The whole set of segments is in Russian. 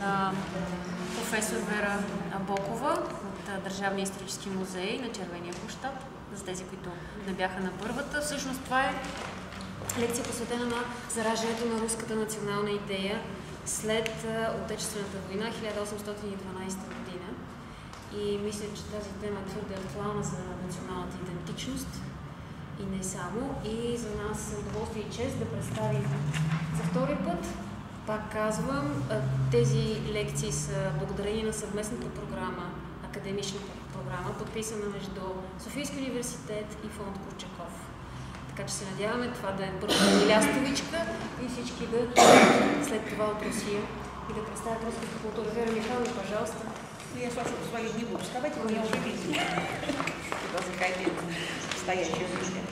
професор Вера Бокова от Държавния исторически музей на Червения площад, за тези, които не бяха на първата. Всъщност това е лекция посветена на зараждането на руската национална идея след Отечествената война 1812 година. И мисля, че тази тема е твърде актуална за националната идентичност и не само. И за нас е удоволствие и чест да представим за втори път. Пак казвам, тези лекции са благодарение на съвместната програма, академична програма, подписана между Софийски университет и фонд Курчаков. Така че се надяваме това да е първата лястовичка и всички да след това от Русия и да представят руската култура. Вера Михайловна, пожалуйста. Я с вашего позволения не буду вставать, вы меня уже видели. Когда заходили стоящие зрители.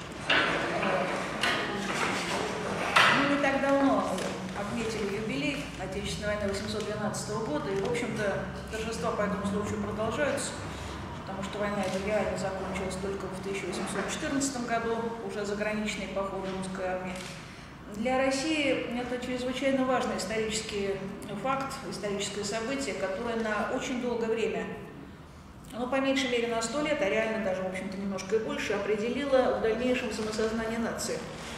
Мы не так давно отметили юбилей Отечественной войны 1812 года, и, в общем-то, торжества по этому случаю продолжаются, потому что война эта реально закончилась только в 1814 году, уже заграничные походы русской армии. Для России это чрезвычайно важный исторический факт, историческое событие, которое на очень долгое время, ну, по меньшей мере на 100 лет, а реально даже, в общем-то, немножко и больше, определило в дальнейшем самосознание нации.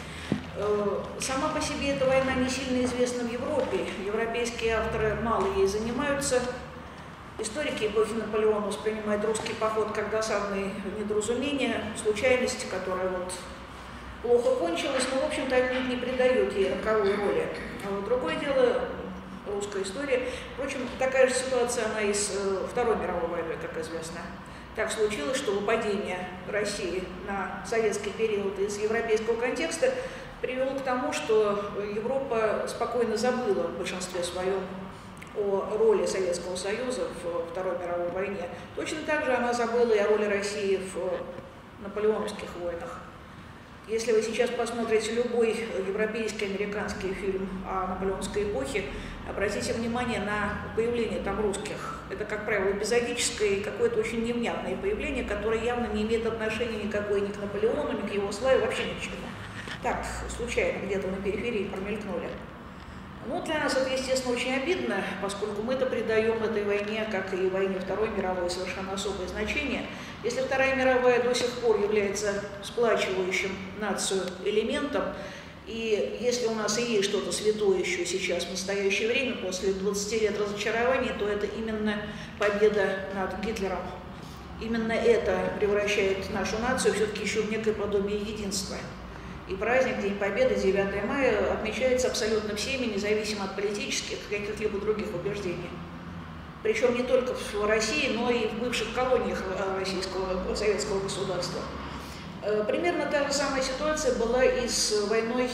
Сама по себе эта война не сильно известна в Европе, европейские авторы мало ей занимаются. Историки эпохи Наполеона воспринимают русский поход как досадное недоразумение, случайность, которая вот плохо кончилась, но, в общем-то, отнюдь не придает ей роковой роли. Другое дело — русская история. Впрочем, такая же ситуация, она и с Второй мировой войной, как известно. Так случилось, что выпадение России на советский период из европейского контекста привело к тому, что Европа спокойно забыла в большинстве своем о роли Советского Союза в Второй мировой войне. Точно так же она забыла и о роли России в наполеоновских войнах. Если вы сейчас посмотрите любой европейский, американский фильм о наполеоновской эпохе, обратите внимание на появление там русских. Это, как правило, эпизодическое и какое-то очень невнятное появление, которое явно не имеет отношения никакой ни к Наполеону, ни к его славе, вообще ни к чему. Так, случайно, где-то на периферии промелькнули. Ну, для нас это, естественно, очень обидно, поскольку мы-то придаем этой войне, как и войне Второй мировой, совершенно особое значение. Если Вторая мировая до сих пор является сплачивающим нацию элементом, и если у нас и есть что-то святое еще сейчас, в настоящее время, после 20 лет разочарований, то это именно победа над Гитлером. Именно это превращает нашу нацию все-таки еще в некое подобие единства. И праздник День Победы, 9 мая, отмечается абсолютно всеми, независимо от политических и каких-либо других убеждений. Причем не только в России, но и в бывших колониях российского советского государства. Примерно та же самая ситуация была и с войной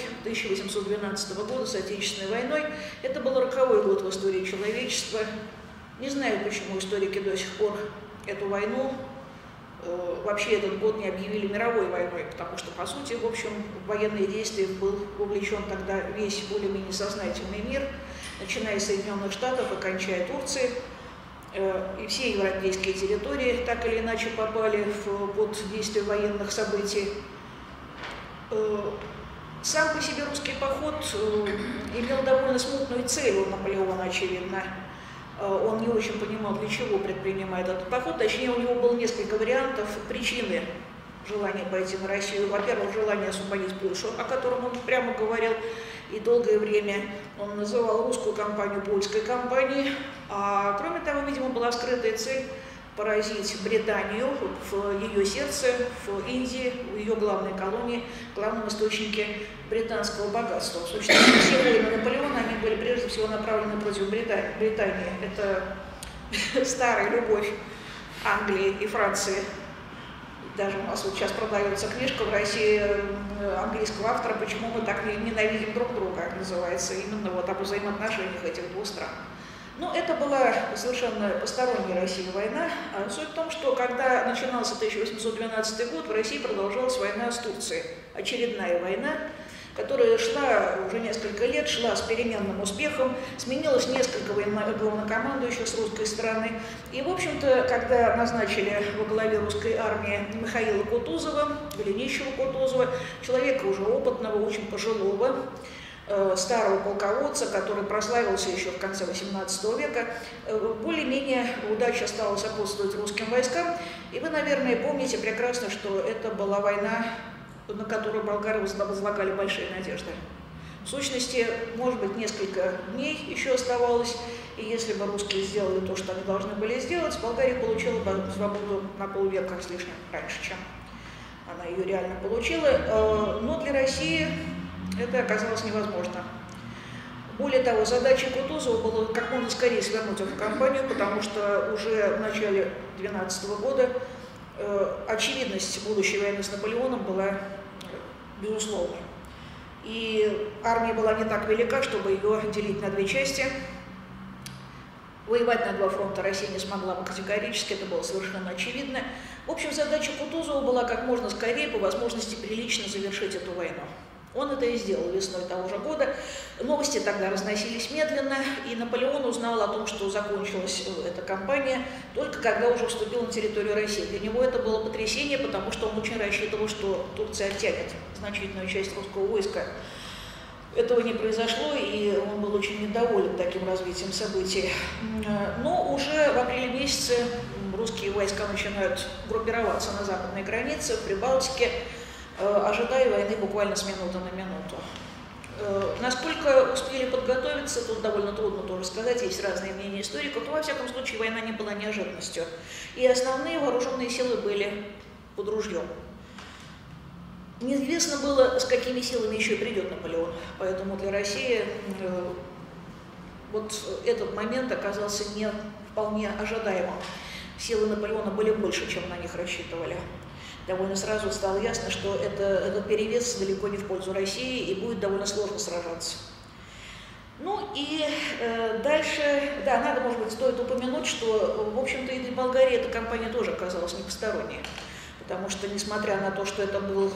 1812 года, с Отечественной войной. Это был роковой год в истории человечества. Не знаю, почему историки до сих пор эту войну, вообще этот год не объявили мировой войной, потому что, по сути, в общем, в военные действия был вовлечен тогда весь более-менее сознательный мир, начиная с Соединенных Штатов и кончая Турцией. И все европейские территории так или иначе попали под действие военных событий. Сам по себе русский поход имел довольно смутную цель у Наполеона, очевидно. Он не очень понимал, для чего предпринимает этот поход. Точнее, у него было несколько вариантов причины желания пойти на Россию. Во-первых, желание освободить Польшу, о котором он прямо говорил, и долгое время он называл русскую кампанию польской кампанией. А кроме того, видимо, была скрытая цель поразить Британию в ее сердце, в Индии, в ее главной колонии, главном источнике британского богатства. В сущности, все войны Наполеона, они были прежде всего направлены против Британии. Это старая любовь Англии и Франции. Даже у нас вот сейчас продается книжка в России английского автора «Почему мы так ненавидим друг друга», называется, именно вот об взаимоотношениях этих двух стран. Но это была совершенно посторонняя России война. Суть в том, что когда начинался 1812 год, в России продолжалась война с Турцией. Очередная война, которая шла уже несколько лет, шла с переменным успехом, сменилось несколько главнокомандующих с русской стороны. И, в общем-то, когда назначили во главе русской армии Михаила Кутузова, Голенищева Кутузова, человека уже опытного, очень пожилого, старого полководца, который прославился еще в конце XVIII века. Более-менее удача стала сопутствовать русским войскам. И вы, наверное, помните прекрасно, что это была война, на которую болгары возлагали большие надежды. В сущности, может быть, несколько дней еще оставалось, и если бы русские сделали то, что они должны были сделать, Болгария получила бы свободу на полвека с лишним раньше, чем она ее реально получила. Но для России это оказалось невозможно. Более того, задачей Кутузова было как можно скорее свернуть эту кампанию, потому что уже в начале 2012 года очевидность будущей войны с Наполеоном была безусловной. И армия была не так велика, чтобы ее делить на две части. Воевать на два фронта Россия не смогла бы категорически, это было совершенно очевидно. В общем, задача Кутузова была как можно скорее, по возможности, прилично завершить эту войну. Он это и сделал весной того же года. Новости тогда разносились медленно, и Наполеон узнал о том, что закончилась эта кампания, только когда уже вступил на территорию России. Для него это было потрясение, потому что он очень рассчитывал, что Турция оттянет значительную часть русского войска. Этого не произошло, и он был очень недоволен таким развитием событий. Но уже в апреле месяце русские войска начинают группироваться на западной границе, в Прибалтике, ожидая войны буквально с минуты на минуту. Насколько успели подготовиться, тут довольно трудно тоже сказать, есть разные мнения историков, но во всяком случае война не была неожиданностью. И основные вооруженные силы были под ружьем. Неизвестно было, с какими силами еще и придет Наполеон, поэтому для России вот этот момент оказался не вполне ожидаемым. Силы Наполеона были больше, чем на них рассчитывали. Довольно сразу стало ясно, что этот перевес далеко не в пользу России и будет довольно сложно сражаться. Ну и дальше, да, надо, может быть, стоит упомянуть, что, в общем-то, и для Болгарии эта кампания тоже оказалась не посторонняя. Потому что, несмотря на то, что это был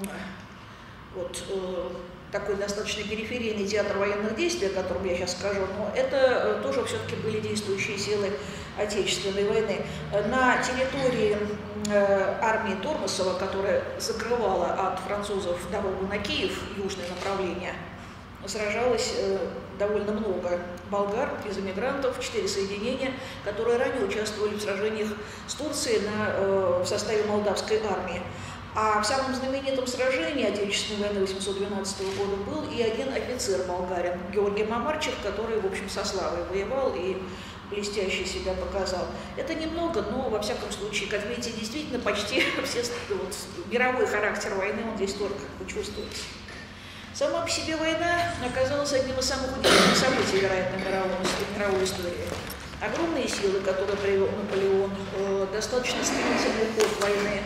такой достаточно периферийный театр военных действий, о котором я сейчас скажу, но это тоже все-таки были действующие силы Отечественной войны. На территории армии Тормосова, которая закрывала от французов дорогу на Киев, южное направление, сражалось довольно много болгар из эмигрантов, 4 соединения, которые ранее участвовали в сражениях с Турцией в составе молдавской армии. А в самом знаменитом сражении Отечественной войны 1812 года был и один офицер болгарин, Георгий Мамарчев, который, в общем, со славой воевал и блестяще себя показал. Это немного, но, во всяком случае, как видите, действительно почти все мировой характер войны он здесь только чувствуется. Сама по себе война оказалась одним из самых удивительных событий, вероятно, мировой истории. Огромные силы, которые привел Наполеон, достаточно стремительный ход войны.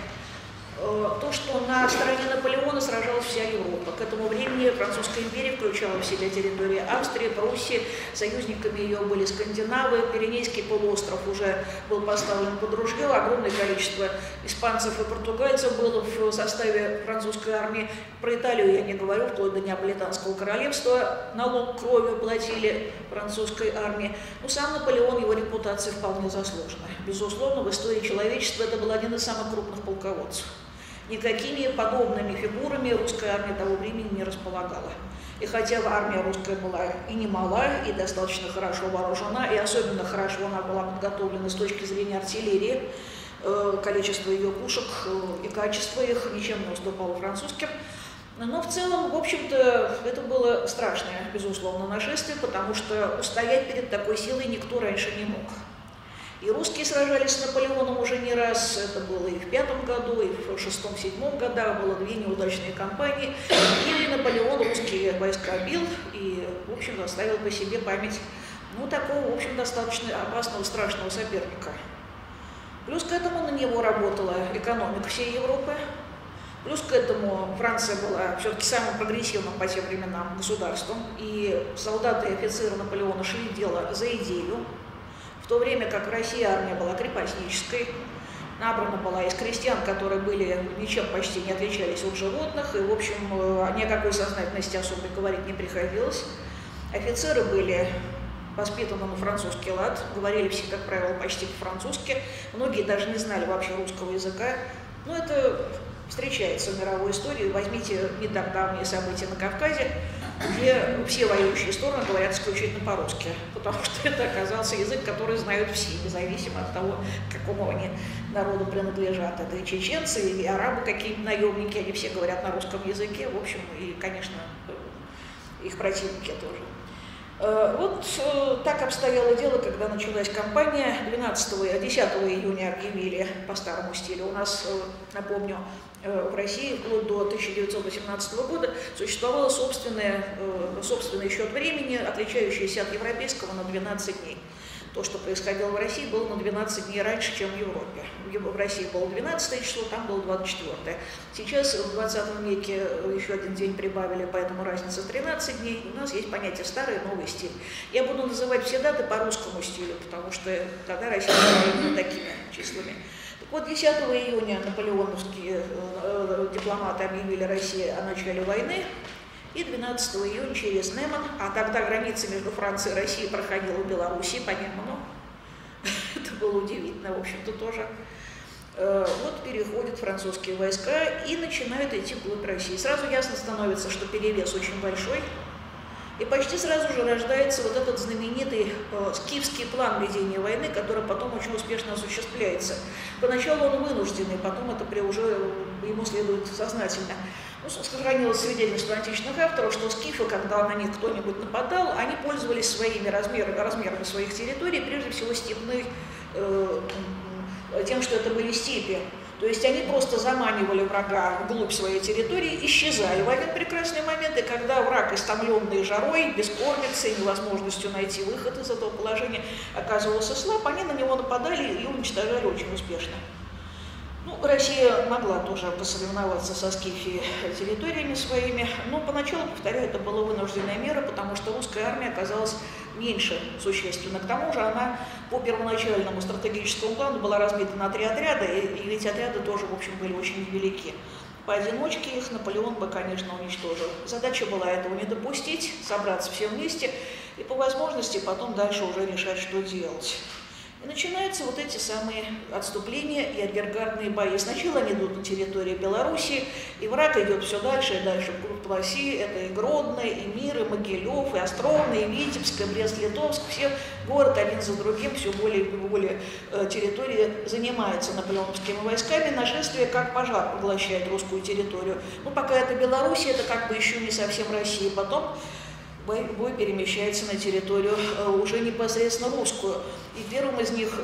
То, что на стороне Наполеона сражалась вся Европа. К этому времени Французская империя включала в себя территории Австрии, Пруссии, союзниками ее были скандинавы, Пиренейский полуостров уже был поставлен под ружье, огромное количество испанцев и португальцев было в составе французской армии. Про Италию я не говорю, вплоть до Неаполитанского королевства налог кровью платили французской армии. Но сам Наполеон, его репутация вполне заслужена. Безусловно, в истории человечества это был один из самых крупных полководцев. Никакими подобными фигурами русская армия того времени не располагала. И хотя армия русская была и немала, и достаточно хорошо вооружена, и особенно хорошо она была подготовлена с точки зрения артиллерии, количество ее пушек и качество их ничем не уступало французским. Но в целом, в общем-то, это было страшное, безусловно, нашествие, потому что устоять перед такой силой никто раньше не мог. И русские сражались с Наполеоном уже не раз, это было и в 5-м году, и в 6-7 годах, было 2 неудачные кампании, и Наполеон русские войска бил и, в общем, оставил по себе память, такого, в общем, достаточно опасного, страшного соперника. Плюс к этому на него работала экономика всей Европы, плюс к этому Франция была все-таки самым прогрессивным по тем временам государством, и солдаты и офицеры Наполеона шли дело за идею. В то время как в России армия была крепостнической, набрана была из крестьян, которые были ничем почти не отличались от животных, и, в общем, о никакой сознательности особо говорить не приходилось. Офицеры были воспитаны на французский лад, говорили все, как правило, почти по-французски, многие даже не знали вообще русского языка. Но это встречается в мировой истории. Возьмите не так давние события на Кавказе, где все воюющие стороны говорят исключительно по-русски, потому что это оказался язык, который знают все, независимо от того, к какому они народу принадлежат. Это и чеченцы, и арабы, какие-нибудь наемники, они все говорят на русском языке, в общем, и, конечно, их противники тоже. Вот так обстояло дело, когда началась кампания. 10 июня объявили по старому стилю. У нас, напомню, в России вплоть до 1918 года существовал собственный счет времени, отличающийся от европейского на 12 дней. То, что происходило в России, было на 12 дней раньше, чем в Европе. В России было 12 число, там было 24. Сейчас в 20 веке еще один день прибавили, поэтому разница 13 дней. У нас есть понятие старый и новый стиль. Я буду называть все даты по русскому стилю, потому что тогда Россия была именно такими числами. Так вот, 10 июня наполеоновские дипломаты объявили России о начале войны. И 12 июня через Неман, а тогда граница между Францией и Россией проходила в Белоруссии по Неману. Это было удивительно, в общем-то, тоже. Вот переходят французские войска и начинают идти вглубь России. Сразу ясно становится, что перевес очень большой. И почти сразу же рождается вот этот знаменитый скифский план ведения войны, который потом очень успешно осуществляется. Поначалу он вынужденный, потом это уже ему следует сознательно. Ну, сохранилось свидетельство античных авторов, что скифы, когда на них кто-нибудь нападал, они пользовались своими размерами своих территорий, прежде всего степных, тем, что это были степи. То есть они просто заманивали врага вглубь своей территории, исчезали в один прекрасный момент, и когда враг, истомленный жарой, бескормицей, невозможностью найти выход из этого положения, оказывался слаб, они на него нападали и уничтожали очень успешно. Ну, Россия могла тоже посоревноваться со Скифией территориями своими, но поначалу, повторяю, это была вынужденная мера, потому что русская армия оказалась меньше существенно. К тому же она по первоначальному стратегическому плану была разбита на 3 отряда, и эти отряды тоже, в общем, были очень невелики. Поодиночке их Наполеон бы, конечно, уничтожил. Задача была этого не допустить, собраться все вместе и по возможности потом дальше уже решать, что делать. И начинаются вот эти самые отступления и арьергардные бои. Сначала они идут на территории Белоруссии, и враг идет все дальше и дальше вглубь России. Это и Гродно, и Мир, и Могилев, и Островно, и Витебск, и Брест-Литовск. Все город один за другим, все более и более территории занимается наполеоновскими войсками. Нашествие как пожар поглощает русскую территорию. Ну, пока это Белоруссия, это как бы еще не совсем Россия. Потом бой перемещается на территорию уже непосредственно русскую. И первым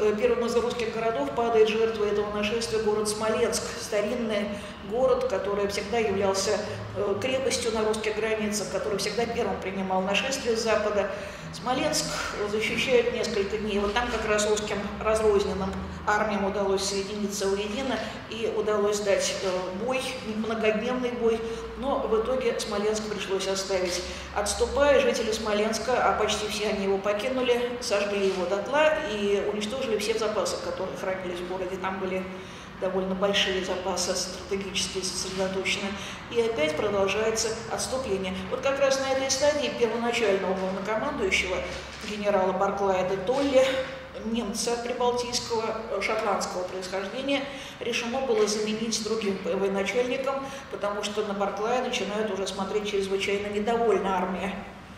из русских городов падает жертва этого нашествия город Смоленск, старинный город, который всегда являлся крепостью на русских границах, который всегда первым принимал нашествие с запада. Смоленск защищает несколько дней. Вот там как раз русским разрозненным армиям удалось соединиться воедино и удалось дать бой, многодневный бой, но в итоге Смоленск пришлось оставить. Отступая, жители Смоленска, а почти все они его покинули, сожгли его дотла и уничтожили все запасы, которые хранились в городе. Там были довольно большие запасы, стратегически сосредоточены. И опять продолжается отступление. Вот как раз на этой стадии первоначального главнокомандующего генерала Барклая де Толли, немца прибалтийского, шотландского происхождения, решено было заменить другим военачальником, потому что на Барклая начинают уже смотреть чрезвычайно недовольна армия.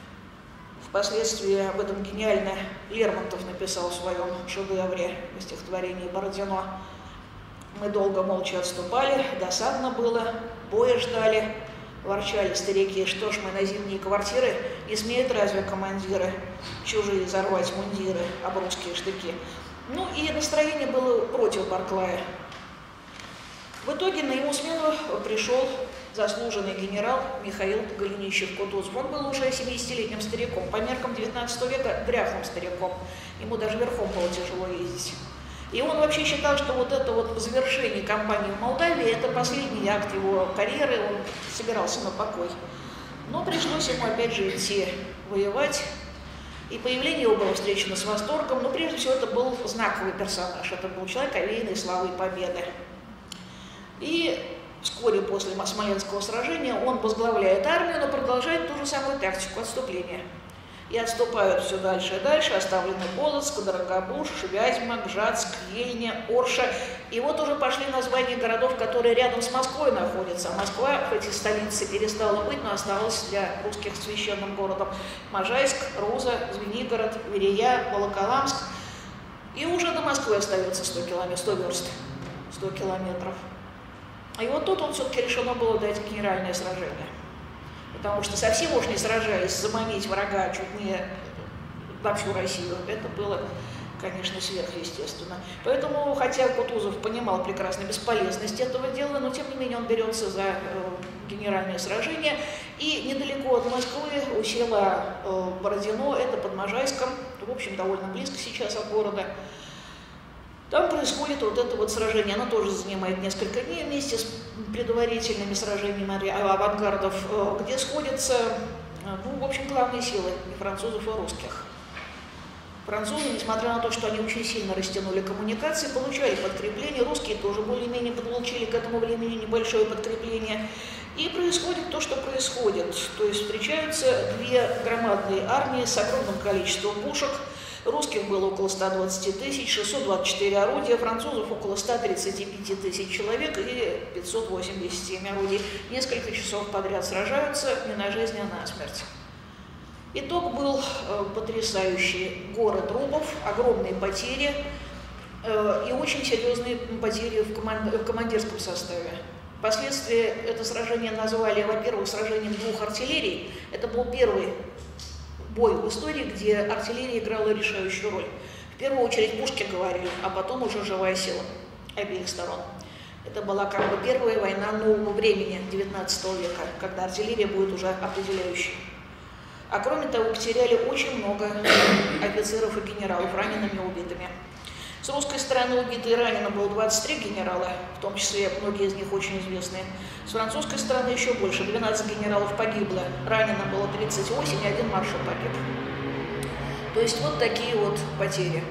Впоследствии об этом гениально Лермонтов написал в своем шедевре в стихотворении «Бородино». Мы долго молча отступали, досадно было, боя ждали, ворчали старики, что ж мы на зимние квартиры, не смеют разве командиры чужие взорвать мундиры об русские штыки. Ну и настроение было против Барклая. В итоге на его смену пришел заслуженный генерал Михаил Голенищев-Кутузов. Он был уже 70-летним стариком, по меркам 19 века дряхлым стариком. Ему даже верхом было тяжело ездить. И он вообще считал, что вот это вот завершение кампании в Молдавии – это последний акт его карьеры, он собирался на покой. Но пришлось ему опять же идти воевать, и появление его было встречено с восторгом, но прежде всего это был знаковый персонаж, это был человек, овеянный славой победы. И вскоре после Смоленского сражения он возглавляет армию, но продолжает ту же самую тактику отступления. И отступают все дальше и дальше, оставлены Полоцк, Дорогобуж, Вязьма, Гжатск, Ельня, Орша. И вот уже пошли названия городов, которые рядом с Москвой находятся. Москва, хоть и столица, перестала быть, но осталась для русских священным городом. Можайск, Руза, Звенигород, Верея, Волоколамск. И уже до Москвы остается 100 верст, 100 километров. И вот тут все-таки решено было дать генеральное сражение. Потому что совсем уж не сражаясь, заманить врага чуть не на всю Россию, это было, конечно, сверхъестественно. Поэтому, хотя Кутузов понимал прекрасно бесполезность этого дела, но тем не менее он берется за генеральное сражение. И недалеко от Москвы, у села Бородино, это под Можайском, в общем, довольно близко сейчас от города. Там происходит вот это вот сражение. Оно тоже занимает несколько дней вместе с предварительными сражениями авангардов, где сходятся, ну, в общем, главные силы и французов, и русских. Французы, несмотря на то, что они очень сильно растянули коммуникации, получали подкрепление. Русские тоже более-менее получили к этому времени небольшое подкрепление. И происходит то, что происходит. То есть встречаются две громадные армии с огромным количеством пушек. Русских было около 120 тысяч, 624 орудия, французов около 135 тысяч человек и 587 орудий. Несколько часов подряд сражаются не на жизнь, а на смерть. Итог был потрясающий. Город Рубов, огромные потери и очень серьезные потери в командирском составе. Впоследствии это сражение назвали, во-первых, сражением двух артиллерий. Это был первый бой в истории, где артиллерия играла решающую роль. В первую очередь пушки говорили, а потом уже живая сила обеих сторон. Это была как бы первая война нового времени XIX века, когда артиллерия будет уже определяющей. А кроме того, потеряли очень много офицеров и генералов, ранеными и убитыми. С русской стороны убито и ранено было 23 генерала, в том числе многие из них очень известные. С французской стороны еще больше, 12 генералов погибло, ранено было 38, и один маршал погиб. То есть вот такие вот потери.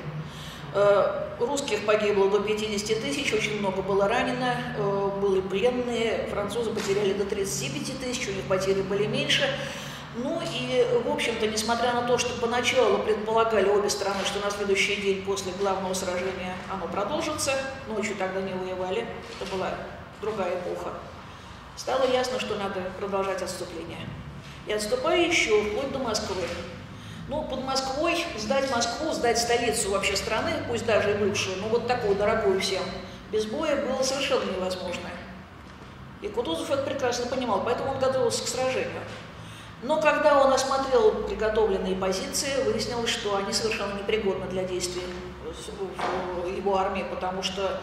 Русских погибло до 50 тысяч, очень много было ранено, были пленные, французы потеряли до 35 тысяч, у них потери были меньше. Ну и, в общем-то, несмотря на то, что поначалу предполагали обе стороны, что на следующий день после главного сражения оно продолжится, ночью тогда не воевали, это была другая эпоха, стало ясно, что надо продолжать отступление. И отступая еще вплоть до Москвы. Ну, под Москвой, сдать Москву, сдать столицу вообще страны, пусть даже и бывшую, но вот такую дорогую всем, без боя было совершенно невозможно. И Кутузов это прекрасно понимал, поэтому он готовился к сражению. Но когда он осмотрел приготовленные позиции, выяснилось, что они совершенно непригодны для действий его армии, потому что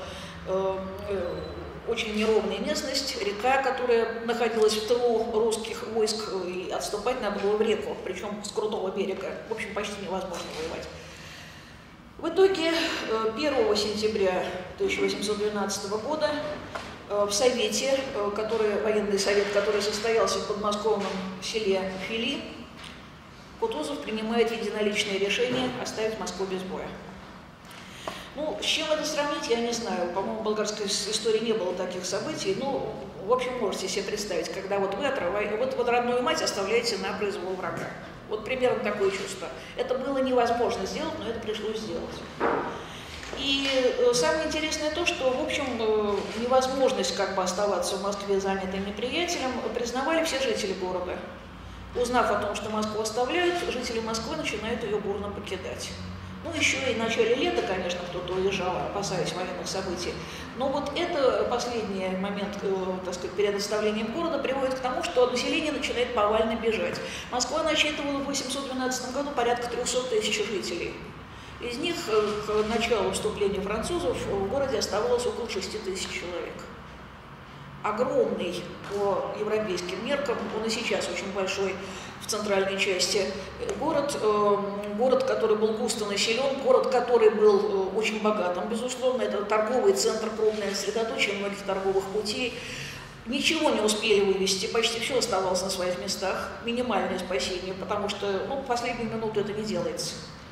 очень неровная местность, река, которая находилась в тылу русских войск, и отступать надо было в реку, причем с крутого берега. В общем, почти невозможно воевать. В итоге 1 сентября 1812 года в Совете, военный совет, который состоялся в подмосковном селе Фили, Кутузов принимает единоличное решение оставить Москву без боя. Ну, с чем это сравнить, я не знаю. По-моему, в болгарской истории не было таких событий. Ну, в общем, можете себе представить, когда вот вы вот родную мать оставляете на произвол врага. Вот примерно такое чувство. Это было невозможно сделать, но это пришлось сделать. И самое интересное то, что, в общем, невозможность как бы оставаться в Москве занятой неприятелем признавали все жители города. Узнав о том, что Москву оставляют, жители Москвы начинают ее бурно покидать. Ну, еще и в начале лета, конечно, кто-то уезжал, опасаясь военных событий. Но вот это последний момент, так сказать, перед оставлением города приводит к тому, что население начинает повально бежать. Москва насчитывала в 1812 году порядка 300 тысяч жителей. Из них к началу вступления французов в городе оставалось около 6 тысяч человек. Огромный по европейским меркам, он и сейчас очень большой в центральной части, город, который был густо населен, город, который был очень богатым, безусловно, это торговый центр, крупное сосредоточие многих торговых путей. Ничего не успели вывести, почти все оставалось на своих местах, минимальное спасение, потому что в последнюю минуту это не делается.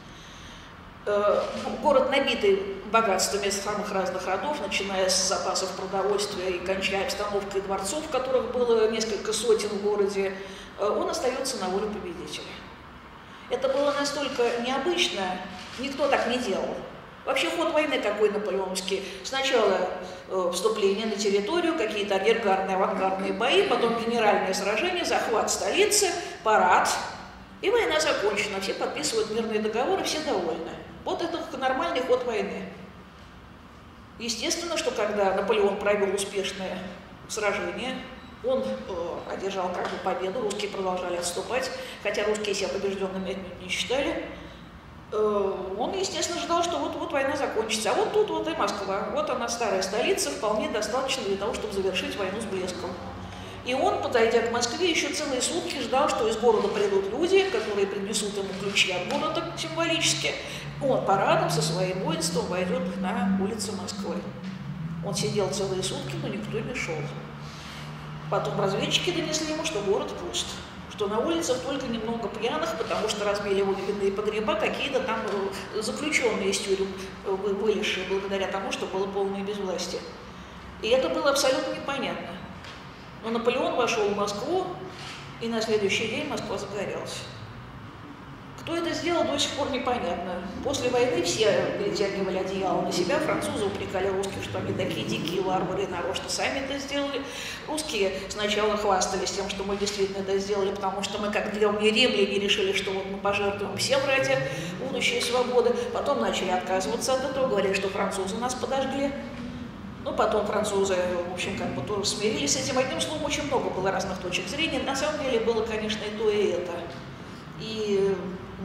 Город, набитый богатствами самых разных родов, начиная с запасов продовольствия и кончая обстановкой дворцов, которых было несколько сотен в городе, он остается на воле победителя. Это было настолько необычно, никто так не делал. Вообще ход войны какой наполеоновский. Сначала вступление на территорию, какие-то арьергардные, авангардные бои, потом генеральное сражение, захват столицы, парад. И война закончена, все подписывают мирные договоры, все довольны. Вот это нормальный ход войны. Естественно, что когда Наполеон провел успешное сражение, он одержал как бы победу, русские продолжали отступать, хотя русские себя побежденными не считали. Он, естественно, ждал, что вот война закончится. А вот тут вот и Москва, вот она старая столица, вполне достаточно для того, чтобы завершить войну с блеском. И он, подойдя к Москве, еще целые сутки ждал, что из города придут люди, которые принесут ему ключи от города символически. Он парадом со своим воинством войдет на улицы Москвы. Он сидел целые сутки, но никто не шел. Потом разведчики донесли ему, что город пуст, что на улицах только немного пьяных, потому что разбили выведенные погреба, какие-то там заключенные из тюрем вылезшие, благодаря тому, что было полное безвластие. И это было абсолютно непонятно. Но Наполеон вошел в Москву, и на следующий день Москва загорелась. Кто это сделал, до сих пор непонятно. После войны все перетягивали одеяло на себя, французы упрекали русских, что они такие дикие варвары, нарочно сами это сделали. Русские сначала хвастались тем, что мы действительно это сделали, потому что мы, как древние римляне, решили, что вот мы пожертвуем всем ради будущей свободы. Потом начали отказываться от этого, говорили, что французы нас подожгли. Ну, потом французы, в общем, как бы тоже смирились с этим. Одним словом, очень много было разных точек зрения. На самом деле было, конечно, и то, и это. И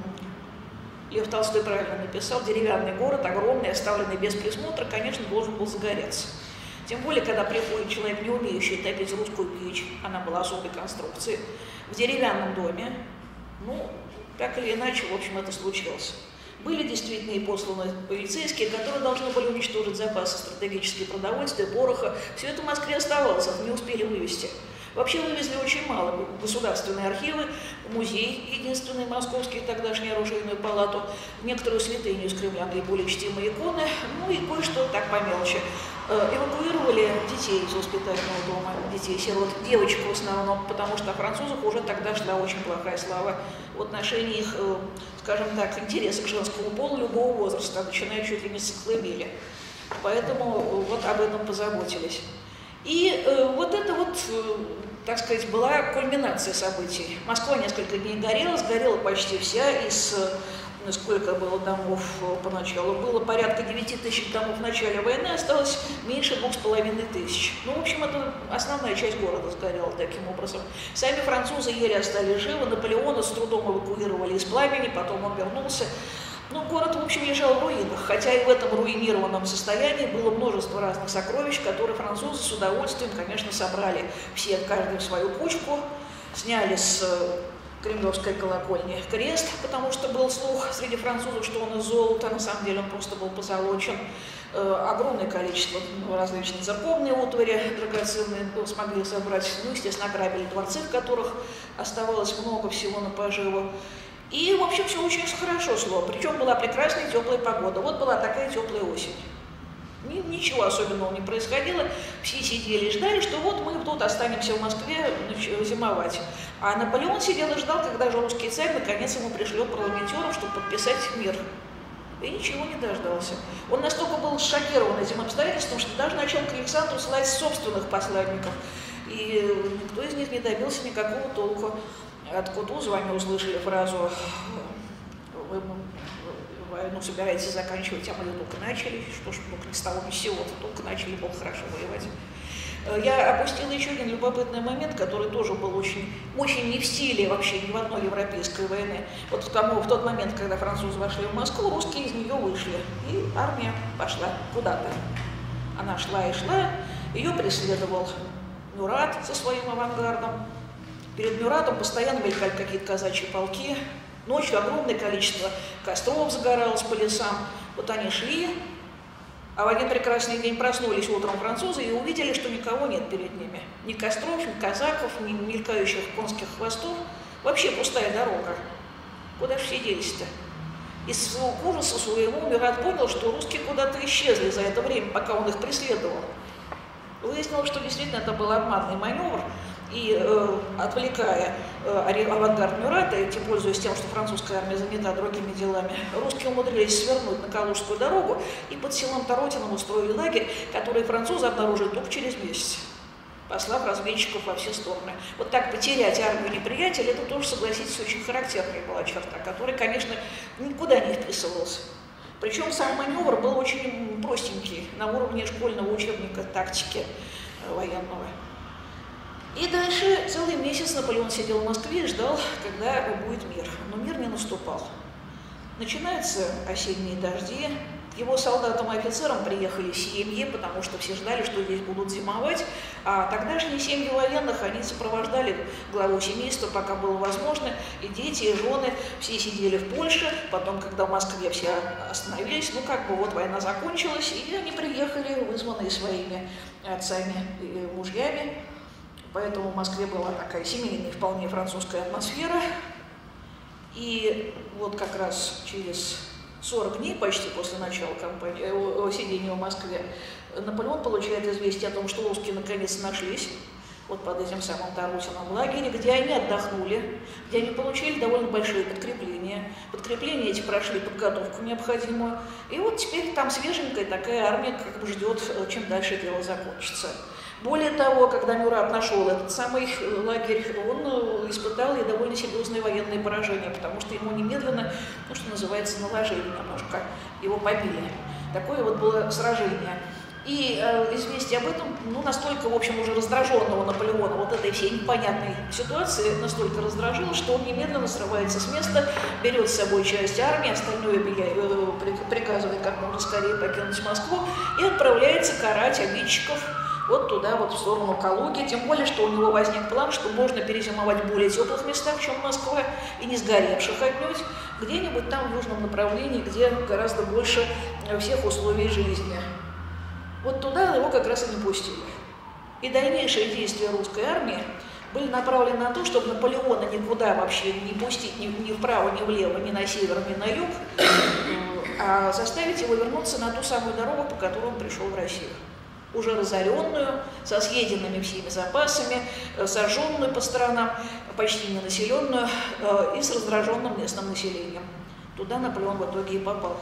Лев Толстой правильно написал, деревянный город, огромный, оставленный без присмотра, конечно, должен был загореться. Тем более, когда приходит человек, не умеющий топить русскую печь, она была особой конструкции, в деревянном доме, ну, так или иначе, в общем, это случилось. Были действительно и посланы полицейские, которые должны были уничтожить запасы стратегические продовольствия, пороха. Все это в Москве оставалось, их не успели вывезти. Вообще вывезли очень мало. Государственные архивы, музей единственный московский, тогдашний оружейную палату, некоторую святыню из Кремля, наиболее чтимые иконы, ну и кое-что так по мелочи. Эвакуировали детей из воспитательного дома, детей-сирот, девочек в основном, потому что о французах уже тогда шла очень плохая слава в отношении их, скажем так, интереса к женскому полу любого возраста, начиная чуть ли не с колыбели. Поэтому вот об этом позаботились. И вот это вот, так сказать, была кульминация событий. Москва несколько дней горела, сгорела почти вся из... Сколько было домов поначалу? Было порядка 9 тысяч домов в начале войны, осталось меньше 2500. Ну, в общем, это основная часть города сгорела таким образом. Сами французы еле остались живы, Наполеона с трудом эвакуировали из пламени, потом он вернулся. Ну, город, в общем, лежал в руинах, хотя и в этом руинированном состоянии было множество разных сокровищ, которые французы с удовольствием, конечно, собрали все, каждый в свою кучку, сняли с Кремлевской колокольни крест, потому что был слух среди французов, что он из золота, на самом деле он просто был позолочен. Огромное количество различных церковной утвари драгоценные смогли собрать. Ну, естественно, ограбили дворцы, в которых оставалось много всего на поживу. И, в общем, все очень хорошо шло. Причем была прекрасная теплая погода. Вот была такая теплая осень. Ничего особенного не происходило. Все сидели и ждали, что вот мы тут останемся в Москве зимовать. А Наполеон сидел и ждал, когда же русский царь наконец ему пришлет парламентеров, чтобы подписать мир. И ничего не дождался. Он настолько был шокирован этим обстоятельством, что даже начал к Александру слать собственных посланников. И никто из них не добился никакого толку. От Кутузова они услышали фразу: «Вы войну собираетесь заканчивать, а мы ее только начали». Что ж, ни с того ни с сего, только начали, было хорошо воевать. Я опустила еще один любопытный момент, который тоже был очень не в стиле вообще ни в одной европейской войны. Вот в тот момент, когда французы вошли в Москву, русские из нее вышли, и армия пошла куда-то. Она шла и шла, ее преследовал Мюрат со своим авангардом. Перед Мюратом постоянно мелькали какие-то казачьи полки. Ночью огромное количество костров загоралось по лесам. Вот они шли, а в один прекрасный день проснулись утром французы и увидели, что никого нет перед ними. Ни костров, ни казаков, ни мелькающих конских хвостов. Вообще пустая дорога. Куда же все делись-то? Из своего ужаса своего Мюрат понял, что русские куда-то исчезли за это время, пока он их преследовал. Выяснилось, что действительно это был обманный маневр. И отвлекая авангард Мюрата, и тем пользуясь тем, что французская армия занята другими делами, русские умудрились свернуть на Калужскую дорогу и под селом Таротином устроили лагерь, который французы обнаружили только через месяц, послав разведчиков во все стороны. Вот так потерять армию неприятеля, это тоже, согласитесь, очень характерная была черта, которая, конечно, никуда не вписывался. Причем сам маневр был очень простенький, на уровне школьного учебника тактики военного. И дальше целый месяц Наполеон сидел в Москве и ждал, когда будет мир. Но мир не наступал. Начинаются осенние дожди. К его солдатам и офицерам приехали семьи, потому что все ждали, что здесь будут зимовать. А тогдашние семьи военных, они сопровождали главу семейства, пока было возможно. И дети, и жены, все сидели в Польше. Потом, когда в Москве все остановились, ну как бы вот война закончилась, и они приехали, вызванные своими отцами и мужьями. Поэтому в Москве была такая семейная, вполне французская атмосфера. И вот как раз через 40 дней, почти после начала сидения в Москве, Наполеон получает известие о том, что русские наконец нашлись вот под этим самым Тарутином лагере, где они отдохнули, где они получили довольно большие подкрепления. Подкрепления эти прошли подготовку необходимую. И вот теперь там свеженькая такая армия как бы ждет, чем дальше дело закончится. Более того, когда Мюрат нашел этот самый лагерь, он испытал и довольно серьезные военные поражения, потому что ему немедленно, ну, что называется, наложили немножко, его побили. Такое вот было сражение. И известие об этом, ну, настолько, в общем, уже раздраженного Наполеона вот этой всей непонятной ситуации настолько раздражило, что он немедленно срывается с места, берет с собой часть армии, остальное приказывает как можно скорее покинуть Москву и отправляется карать обидчиков вот туда, вот в сторону Калуги, тем более, что у него возник план, что можно перезимовать в более теплых местах, чем Москва, и не сгоревших отнюдь, где-нибудь там в южном направлении, где гораздо больше всех условий жизни. Вот туда его как раз и не пустили. И дальнейшие действия русской армии были направлены на то, чтобы Наполеона никуда вообще не пустить ни вправо, ни влево, ни на север, ни на юг, а заставить его вернуться на ту самую дорогу, по которой он пришел в Россию. Уже разоренную, со съеденными всеми запасами, сожженную по сторонам, почти ненаселенную и с раздраженным местным населением. Туда Наполеон в итоге и попал.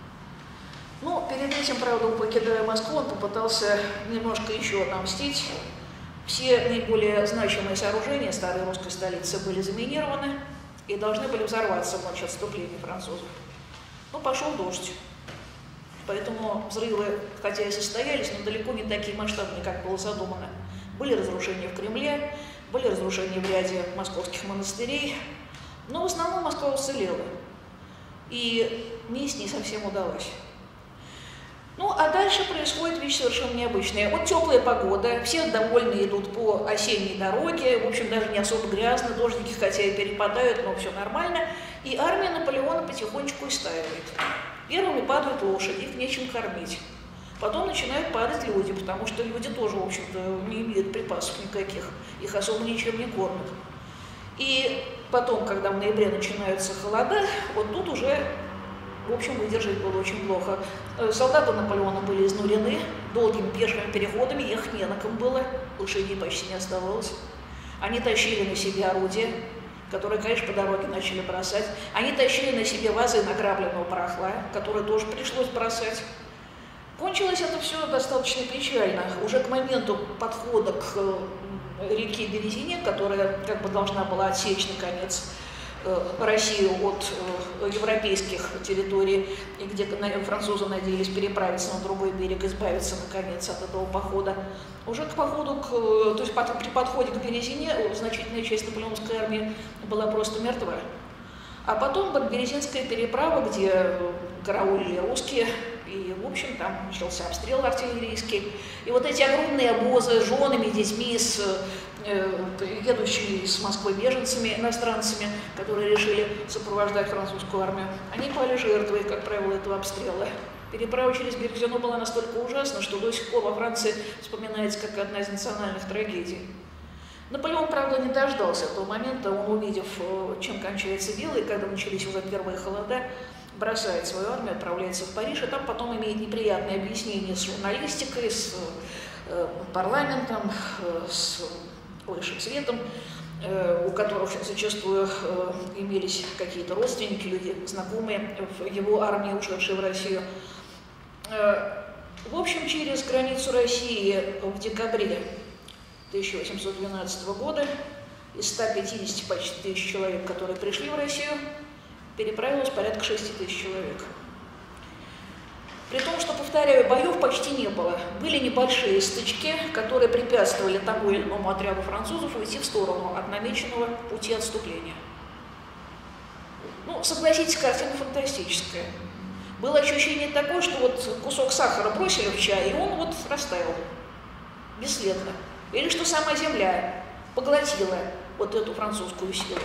Ну, перед этим, правда, покидая Москву, он попытался немножко еще отомстить. Все наиболее значимые сооружения старой русской столицы были заминированы и должны были взорваться в ночь отступления французов. Ну, пошел дождь. Поэтому взрывы, хотя и состоялись, но далеко не такие масштабные, как было задумано. Были разрушения в Кремле, были разрушения в ряде московских монастырей, но в основном Москва уцелела. И месть не совсем удалась. Ну, а дальше происходит вещь совершенно необычная. Вот теплая погода, все довольны идут по осенней дороге, в общем, даже не особо грязно, дождики хотя и перепадают, но все нормально. И армия Наполеона потихонечку истаивает. Первыми падают лошади, их нечем кормить. Потом начинают падать люди, потому что люди тоже, в общем-то, не имеют припасов никаких, их особо ничем не кормят. И потом, когда в ноябре начинаются холода, вот тут уже, в общем, выдержать было очень плохо. Солдаты Наполеона были изнурены долгими пешими переходами, ехать не на ком было, лошадей почти не оставалось. Они тащили на себе орудия, которые, конечно, по дороге начали бросать. Они тащили на себе вазы награбленного барахла, которые тоже пришлось бросать. Кончилось это все достаточно печально. Уже к моменту подхода к реке Березине, которая как бы должна была отсечь, наконец, Россию от европейских территорий, и где французы надеялись переправиться на другой берег, избавиться, наконец, от этого похода. Уже к походу, то есть при подходе к Березине значительная часть наполеоновской армии была просто мертва. А потом Березинская переправа, где караулили русские, и, в общем, там начался обстрел артиллерийский. И вот эти огромные обозы с женами, детьми, с едущими из Москвы беженцами, иностранцами, которые решили сопровождать французскую армию, они пали жертвой, как правило, этого обстрела. Переправа через Березину была настолько ужасна, что до сих пор во Франции вспоминается как одна из национальных трагедий. Наполеон, правда, не дождался этого момента, он, увидев, чем кончается дело, и когда начались уже первые холода, бросает свою армию, отправляется в Париж, и там потом имеет неприятные объяснения с журналистикой, с парламентом, с высшим светом, у которых зачастую имелись какие-то родственники, люди, знакомые в его армии, ушедшие в Россию. В общем, через границу России в декабре 1812 года из 150 почти тысяч человек, которые пришли в Россию, переправилось порядка 6 тысяч человек. При том, что, повторяю, боев почти не было. Были небольшие стычки, которые препятствовали тому или иному отряду французов уйти в сторону от намеченного пути отступления. Ну, согласитесь, картина фантастическая. Было ощущение такое, что вот кусок сахара бросили в чай, и он вот растаял бесследно. Или что сама земля поглотила вот эту французскую силу.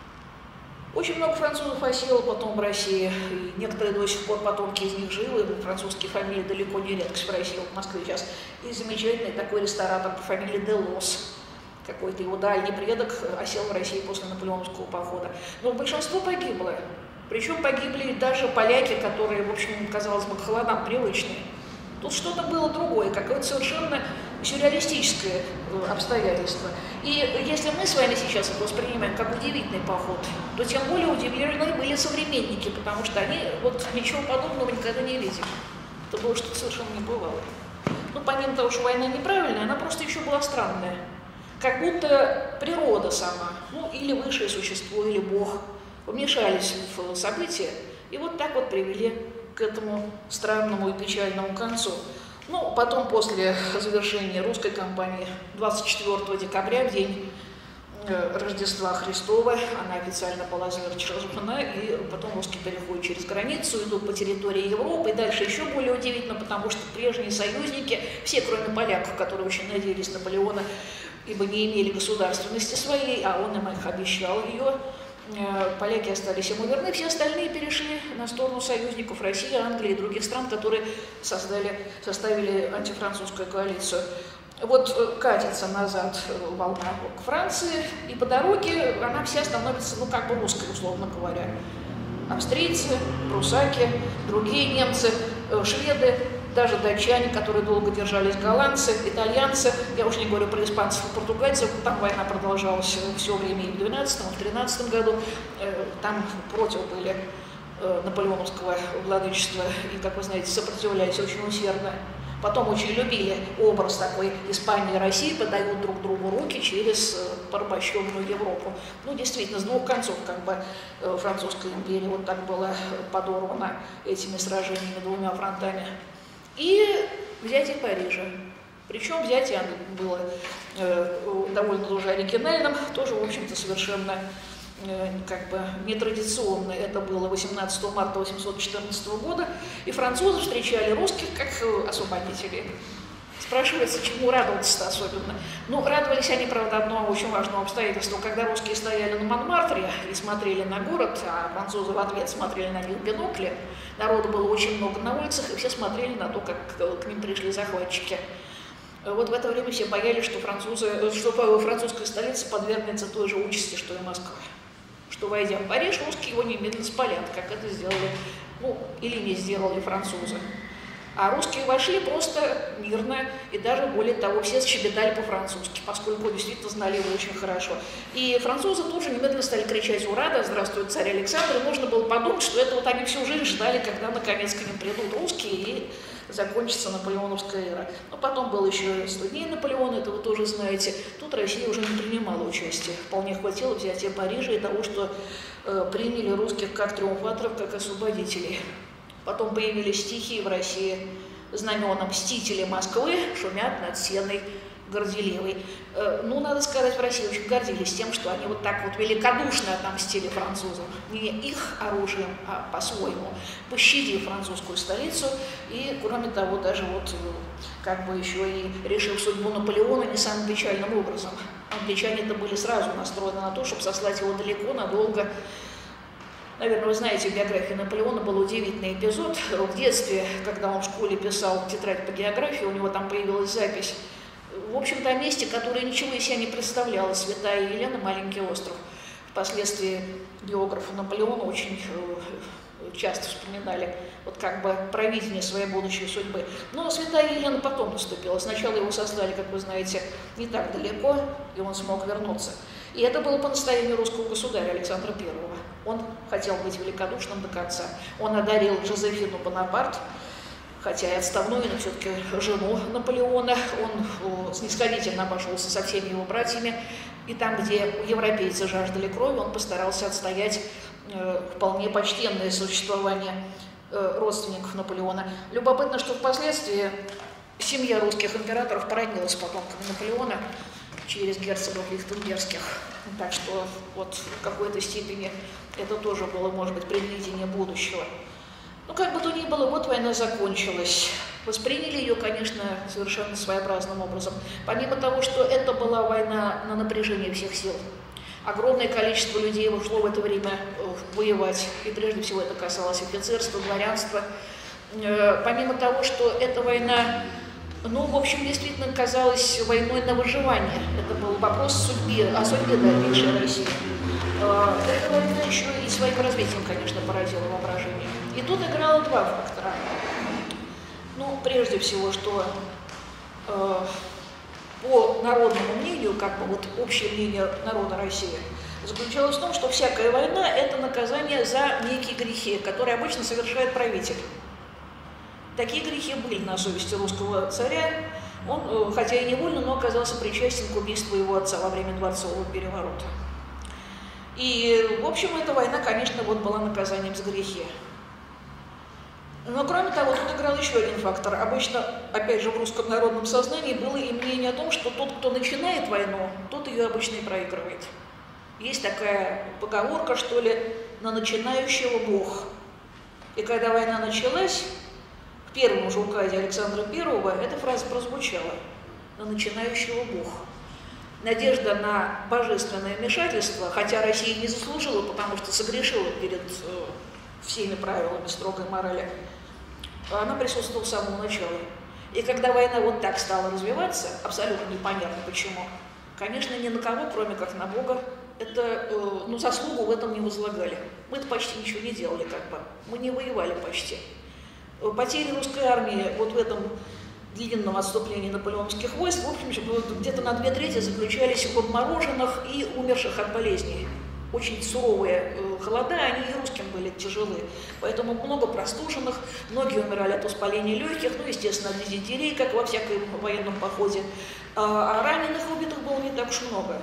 Очень много французов осело потом в России, и некоторые до сих пор потомки из них живы, французские фамилии далеко не редкость в России, вот в Москве сейчас. И замечательный такой ресторатор по фамилии Делос, какой-то его дальний предок осел в России после наполеоновского похода. Но большинство погибло, причем погибли даже поляки, которые, в общем, казалось бы, к холодам привычные. Тут что-то было другое, какое-то совершенно сюрреалистическое обстоятельство. И если мы с вами сейчас это воспринимаем как удивительный поход, то тем более удивлены были современники, потому что они вот ничего подобного никогда не видели. Это было что-то совершенно небывалое. Ну, помимо того, что война неправильная, она просто еще была странная. Как будто природа сама, ну, или высшее существо, или Бог, вмешались в события и вот так вот привели к этому странному и печальному концу. Ну, потом, после завершения русской кампании 24 декабря, в день Рождества Христова, она официально была завершена, и потом русские переходят через границу, идут по территории Европы, и дальше еще более удивительно, потому что прежние союзники, все, кроме поляков, которые очень надеялись на Наполеона, ибо не имели государственности своей, а он им их обещал ее, поляки остались ему верны, все остальные перешли на сторону союзников России, Англии и других стран, которые составили антифранцузскую коалицию. Вот катится назад волна к Франции, и по дороге она вся становится, ну, как бы русской, условно говоря. Австрийцы, прусаки, другие немцы, шведы, даже датчане, которые долго держались, голландцы, итальянцы, я уж не говорю про испанцев и португальцев, там война продолжалась все время и в 12-м, и в 13-м году, там против были наполеоновского владычества и, как вы знаете, сопротивлялись очень усердно. Потом очень любили образ такой Испании и России, подают друг другу руки через порабощенную Европу. Ну, действительно, с двух концов, как бы, французская империя вот так была подорвана этими сражениями двумя фронтами. И взятие Парижа. Причем взятие было довольно уже оригинальным, тоже, в общем-то, совершенно как бы нетрадиционно. Это было 18 марта 1814 года, и французы встречали русских как освободителей. Спрашивается, чему радоваться-то особенно. Ну, радовались они, правда, одному очень важному обстоятельству. Когда русские стояли на Монмартре и смотрели на город, а французы в ответ смотрели на них в бинокли, народу было очень много на улицах, и все смотрели на то, как к ним пришли захватчики. Вот в это время все боялись, что французская столица подвергнется той же участи, что и Москва. Что, войдя в Париж, русские его немедленно спалят, как это сделали, ну, или не сделали французы. А русские вошли просто мирно, и даже, более того, все щебетали по-французски, поскольку действительно знали его очень хорошо. И французы тут же немедленно стали кричать «Ура! Да здравствует царь Александр!» И можно было подумать, что это вот они всю жизнь ждали, когда наконец к ним придут русские и закончится наполеоновская эра. Но потом был еще 100 дней Наполеона, это вы тоже знаете. Тут Россия уже не принимала участия. Вполне хватило взятия Парижа и того, что приняли русских как триумфаторов, как освободителей. Потом появились стихи в России: «Знамена мстители Москвы шумят над сеной горделивой». Ну, надо сказать, в России очень гордились тем, что они вот так вот великодушно отомстили французам. Не их оружием, а по-своему, пощадив французскую столицу. И, кроме того, даже вот как бы еще и решив судьбу Наполеона не самым печальным образом. Англичане-то были сразу настроены на то, чтобы сослать его далеко, надолго. Наверное, вы знаете, в биографии Наполеона был удивительный эпизод. В детстве, когда он в школе писал тетрадь по географии, у него там появилась запись, в общем-то, о месте, которое ничего из себя не представляло: Святая Елена, маленький остров. Впоследствии географу Наполеона очень часто вспоминали, вот как бы провидение своей будущей судьбы. Но святая Елена потом наступила. Сначала его сослали, как вы знаете, не так далеко, и он смог вернуться. И это было по настоянию русского государя Александра I. Он хотел быть великодушным до конца. Он одарил Жозефину Бонапарт, хотя и отставную, но все-таки жену Наполеона. Он снисходительно обошелся со всеми его братьями. И там, где европейцы жаждали крови, он постарался отстоять вполне почтенное существование родственников Наполеона. Любопытно, что впоследствии семья русских императоров породнилась с потомками Наполеона через герцогов лихтенбергских. Так что вот в какой-то степени это тоже было, может быть, предвидение будущего. Ну, как бы то ни было, вот война закончилась. Восприняли ее, конечно, совершенно своеобразным образом. Помимо того, что это была война на напряжение всех сил, огромное количество людей ушло в это время воевать, и прежде всего это касалось офицерства, дворянства. Помимо того, что эта война, ну, в общем, действительно казалась войной на выживание. Это был вопрос о судьбе дальнейшей России. Эта война еще и своим развитием, конечно, поразила воображение. И тут играло два фактора. Ну, прежде всего, что по народному мнению, как бы вот общее мнение народа России, заключалось в том, что всякая война – это наказание за некие грехи, которые обычно совершает правитель. Такие грехи были на совести русского царя. Он, хотя и невольно, но оказался причастен к убийству его отца во время дворцового переворота. И, в общем, эта война, конечно, вот была наказанием за грехи. Но, кроме того, тут играл еще один фактор. Обычно, опять же, в русском народном сознании было и мнение о том, что тот, кто начинает войну, тот ее обычно и проигрывает. Есть такая поговорка, что ли, на начинающего Бог. И когда война началась, в первом же указе Александра I эта фраза прозвучала: на начинающего Бог. Надежда на божественное вмешательство, хотя Россия не заслужила, потому что согрешила перед всеми правилами строгой морали, она присутствовала с самого начала. И когда война вот так стала развиваться, абсолютно непонятно почему, конечно, ни на кого, кроме как на Бога, это, ну, заслугу в этом не возлагали. Мы-то почти ничего не делали, как бы. Мы не воевали почти. Потери русской армии вот в этом длинном отступлении наполеоновских войск, в общем, где-то на 2/3 заключались в обмороженных и умерших от болезней. Очень суровые холода, они и русским были тяжелые. Поэтому много простуженных, многие умирали от воспаления легких, ну, естественно, от дизентерии, как во всяком военном походе. А раненых и убитых было не так уж много.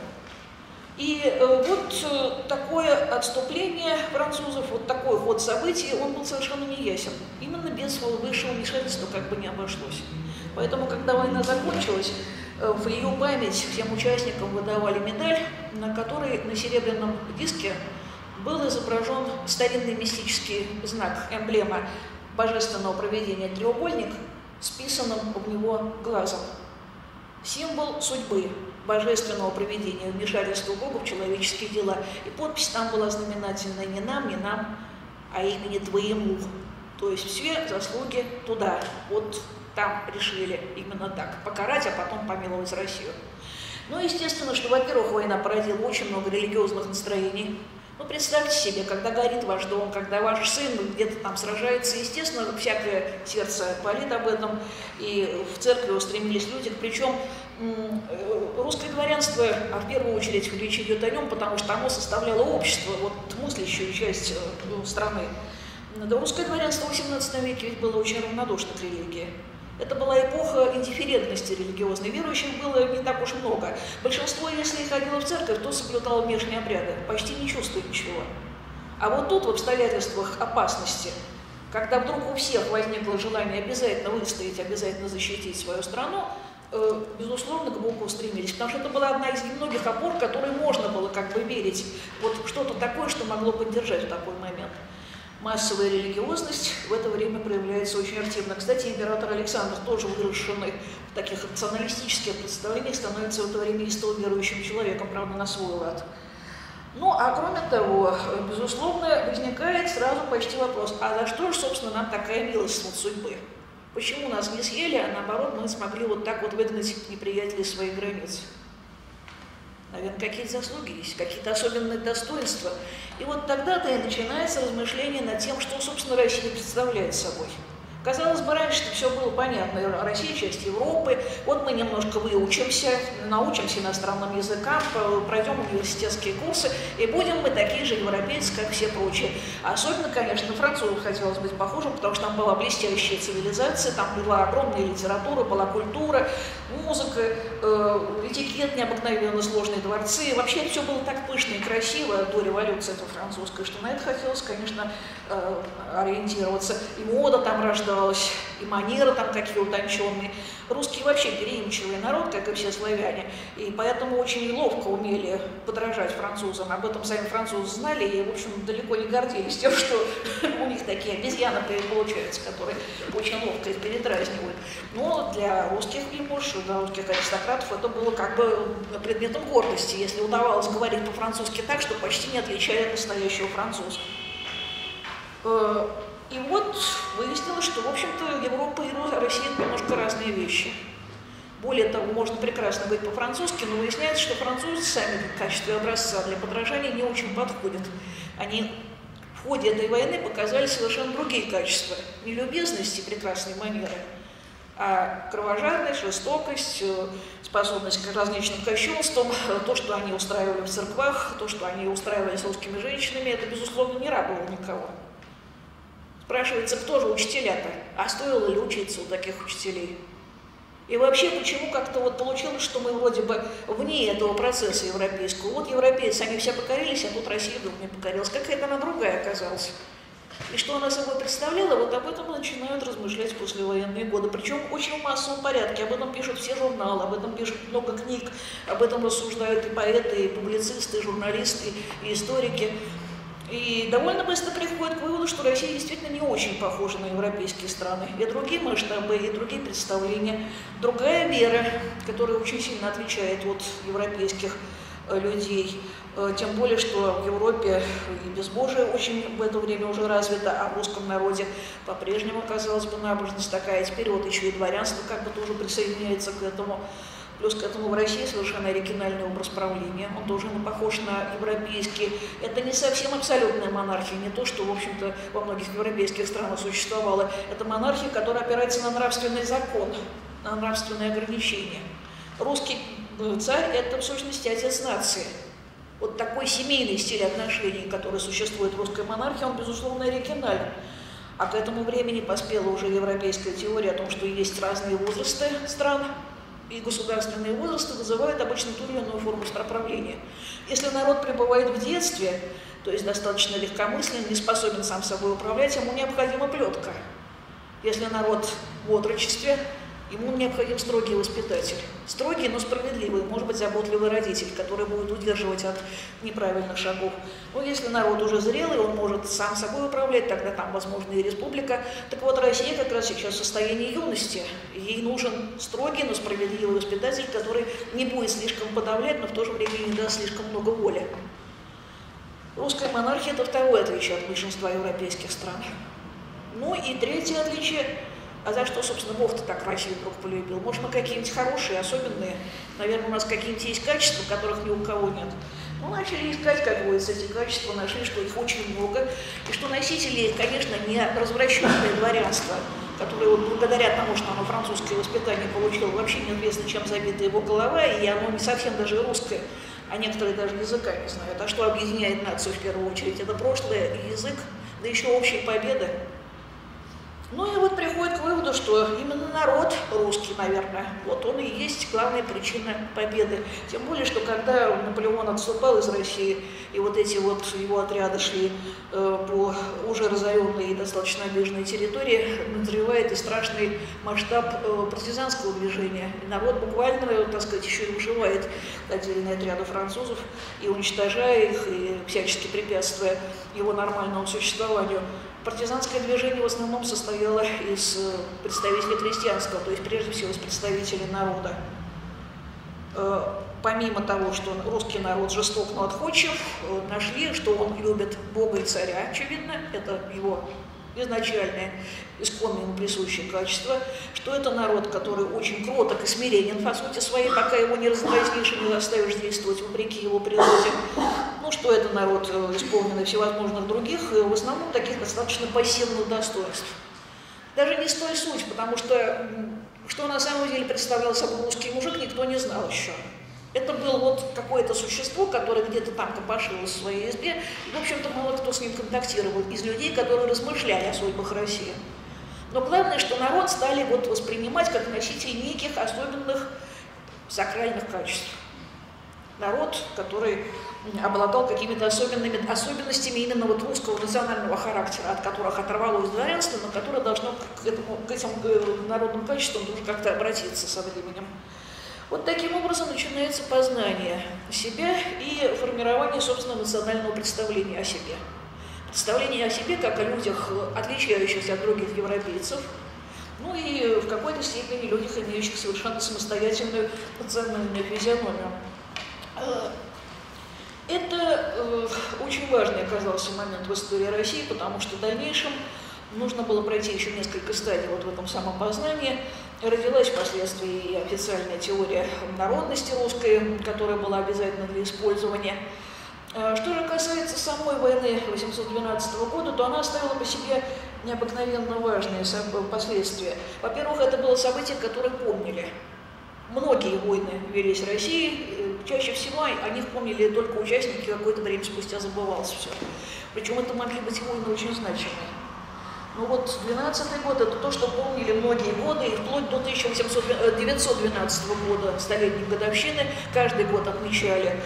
И вот такое отступление французов, вот такой ход событий, он был совершенно неясен. Именно без высшего вмешательства как бы не обошлось. Поэтому, когда война закончилась, в ее память всем участникам выдавали медаль, на которой на серебряном диске был изображен старинный мистический знак, эмблема божественного провидения треугольник, списанным в него глазом. Символ судьбы, божественного провидения, вмешательства Бога в человеческие дела. И подпись там была знаменательная: не нам, а имени твоему. То есть все заслуги туда, вот там решили именно так, покарать, а потом помиловать Россию. Ну, естественно, что, во-первых, война породила очень много религиозных настроений. Ну, представьте себе, когда горит ваш дом, когда ваш сын где-то там сражается, естественно, всякое сердце болит об этом, и в церкви устремились люди, причем русское дворянство, а в первую очередь речь идет о нем, потому что оно составляло общество, вот мыслящую часть страны. Русское дворянство в XVIII веке ведь было очень равнодушно к религии. Это была эпоха индифферентности религиозной. Верующих было не так уж много. Большинство, если и ходило в церковь, то соблюдало внешние обряды, почти не чувствуя ничего. А вот тут, в обстоятельствах опасности, когда вдруг у всех возникло желание обязательно выстоять, обязательно защитить свою страну, безусловно, к Богу устремились. Потому что это была одна из немногих опор, которой можно было как бы верить. Вот что-то такое, что могло поддержать в такой момент. Массовая религиозность в это время проявляется очень активно. Кстати, император Александр, тоже выросший в таких рационалистических представлениях, становится в это время истово верующим человеком, правда, на свой лад. Ну, а кроме того, безусловно, возникает сразу почти вопрос: а за что же, собственно, нам такая милость от судьбы? Почему нас не съели, а наоборот мы смогли вот так вот выгнать неприятелей из своих границ? наверное, какие-то заслуги есть, какие-то особенные достоинства. И вот тогда-то и начинается размышление над тем, что, собственно, Россия представляет собой. Казалось бы, раньше-то все было понятно. Россия – часть Европы. Вот мы немножко выучимся, научимся иностранным языкам, пройдем университетские курсы, и будем мы такие же европейцы, как все прочие. Особенно, конечно, французам хотелось быть похожим, потому что там была блестящая цивилизация, там была огромная литература, была культура, музыка, этикет, необыкновенно сложные дворцы. Вообще все было так пышно и красиво до революции этой французской, что на это хотелось, конечно, ориентироваться. И мода там рождалась, и манеры там такие утонченные. Русские вообще переимчивый народ, как и все славяне, и поэтому очень ловко умели подражать французам. Об этом сами французы знали и, в общем, далеко не гордились тем, что у них такие обезьяны получаются, которые очень ловко их передразнивают. Но для русских вельмож, для русских аристократов это было как бы предметом гордости, если удавалось говорить по-французски так, что почти не отличали от настоящего француза. И вот выяснилось, что, в общем-то, Европа и Россия – это немножко разные вещи. Более того, можно прекрасно говорить по-французски, но выясняется, что французы сами в качестве образца для подражания не очень подходят. Они в ходе этой войны показали совершенно другие качества. Не любезность и прекрасные манеры, а кровожадность, жестокость, способность к различным кощунствам, то, что они устраивали в церквах, то, что они устраивали с русскими женщинами, это, безусловно, не радовало никого. Спрашивается, кто же учителя-то? А стоило ли учиться у таких учителей? И вообще, почему как-то вот получилось, что мы вроде бы вне этого процесса европейского? Вот европейцы, они все покорились, а тут Россия вдруг не покорилась. Какая-то она другая оказалась. И что она собой представляла, вот об этом начинают размышлять в послевоенные годы. Причем очень в массовом порядке. Об этом пишут все журналы, об этом пишут много книг, об этом рассуждают и поэты, и публицисты, и журналисты, и историки. И довольно быстро приходит к выводу, что Россия действительно не очень похожа на европейские страны. И другие масштабы, и другие представления. Другая вера, которая очень сильно отличает от европейских людей. Тем более, что в Европе и безбожие очень в это время уже развито, а в русском народе по-прежнему, казалось бы, набожность такая. Теперь вот еще и дворянство как бы тоже присоединяется к этому. Плюс к этому в России совершенно оригинальный образ правления, он тоже похож на европейский. Это не совсем абсолютная монархия, не то, что, в общем-то, во многих европейских странах существовало. Это монархия, которая опирается на нравственный закон, на нравственные ограничения. Русский царь – это, в сущности, отец нации. Вот такой семейный стиль отношений, который существует в русской монархии, он, безусловно, оригинальный. А к этому времени поспела уже европейская теория о том, что есть разные возрасты стран, и государственные возрасты вызывают обычно ту или иную форму правления. Если народ пребывает в детстве, то есть достаточно легкомыслен, не способен сам собой управлять, ему необходима плетка. Если народ в отрочестве, ему необходим строгий воспитатель. Строгий, но справедливый, может быть, заботливый родитель, который будет удерживать от неправильных шагов. Но если народ уже зрелый, он может сам собой управлять, тогда там, возможно, и республика. Так вот, Россия как раз сейчас в состоянии юности. Ей нужен строгий, но справедливый воспитатель, который не будет слишком подавлять, но в то же время не даст слишком много воли. Русская монархия – это второе отличие от большинства европейских стран. Ну и третье отличие – а за что, собственно, Бог-то так Россию вдруг полюбил? Может, мы какие-нибудь хорошие, особенные? Наверное, у нас какие-нибудь есть качества, которых ни у кого нет. Ну, начали искать, как говорится, эти качества, нашли, что их очень много, и что носители их, конечно, не развращенное дворянство, которое вот благодаря тому, что оно французское воспитание получило, вообще неизвестно, чем забита его голова, и оно не совсем даже русское, а некоторые даже языка не знают. А что объединяет нацию в первую очередь? Это прошлое и язык, да еще общие победы. Ну и вот приходит к выводу, что именно народ русский, наверное, вот он и есть главная причина победы. Тем более, что когда Наполеон отступал из России, и вот эти вот его отряды шли по уже разоренной и достаточно обиженной территории, назревает и страшный масштаб партизанского движения. И народ буквально, так сказать, еще и выживает отдельные отряды французов, и уничтожая их, и всячески препятствуя его нормальному существованию. Партизанское движение в основном состояло из представителей крестьянства, то есть прежде всего из представителей народа. Помимо того, что русский народ жесток, но отходчив, нашли, что он любит Бога и царя, очевидно, это его изначальное, исконное ему присущее качество, что это народ, который очень кроток и смиренен по сути своей, пока его не раздразнишь и не заставишь действовать вопреки его природе. Ну, что это народ, исполненный всевозможных других, в основном таких достаточно пассивных достоинств. Даже не с той суть, потому что на самом деле представлял собой русский мужик, никто не знал еще. Это было вот какое-то существо, которое где-то там копошилось в своей избе, и, в общем-то, мало кто с ним контактировал из людей, которые размышляли о судьбах России. Но главное, что народ стали вот воспринимать как носитель неких особенных сакральных качеств. Народ, который обладал какими-то особенностями именно вот русского национального характера, от которых оторвалось дворянство, но которое должно к этим народным качествам тоже как-то обратиться со временем. Вот таким образом начинается познание себя и формирование собственного национального представления о себе. Представление о себе как о людях, отличающихся от других европейцев, ну и в какой-то степени людях, имеющих совершенно самостоятельную национальную физиономию. Это очень важный оказался момент в истории России, потому что в дальнейшем нужно было пройти еще несколько стадий вот в этом самом познании. Родилась впоследствии и официальная теория народности русской, которая была обязательна для использования. Что же касается самой войны 812 года, то она оставила по себе необыкновенно важные последствия. Во-первых, это было событие, которое помнили. Многие войны велись в России, чаще всего о них помнили только участники, какое-то время спустя забывалось все. Причем это могли быть войны очень значимые. Ну вот 12-й год – это то, что помнили многие годы, и вплоть до 1912 года, столетней годовщины, каждый год отмечали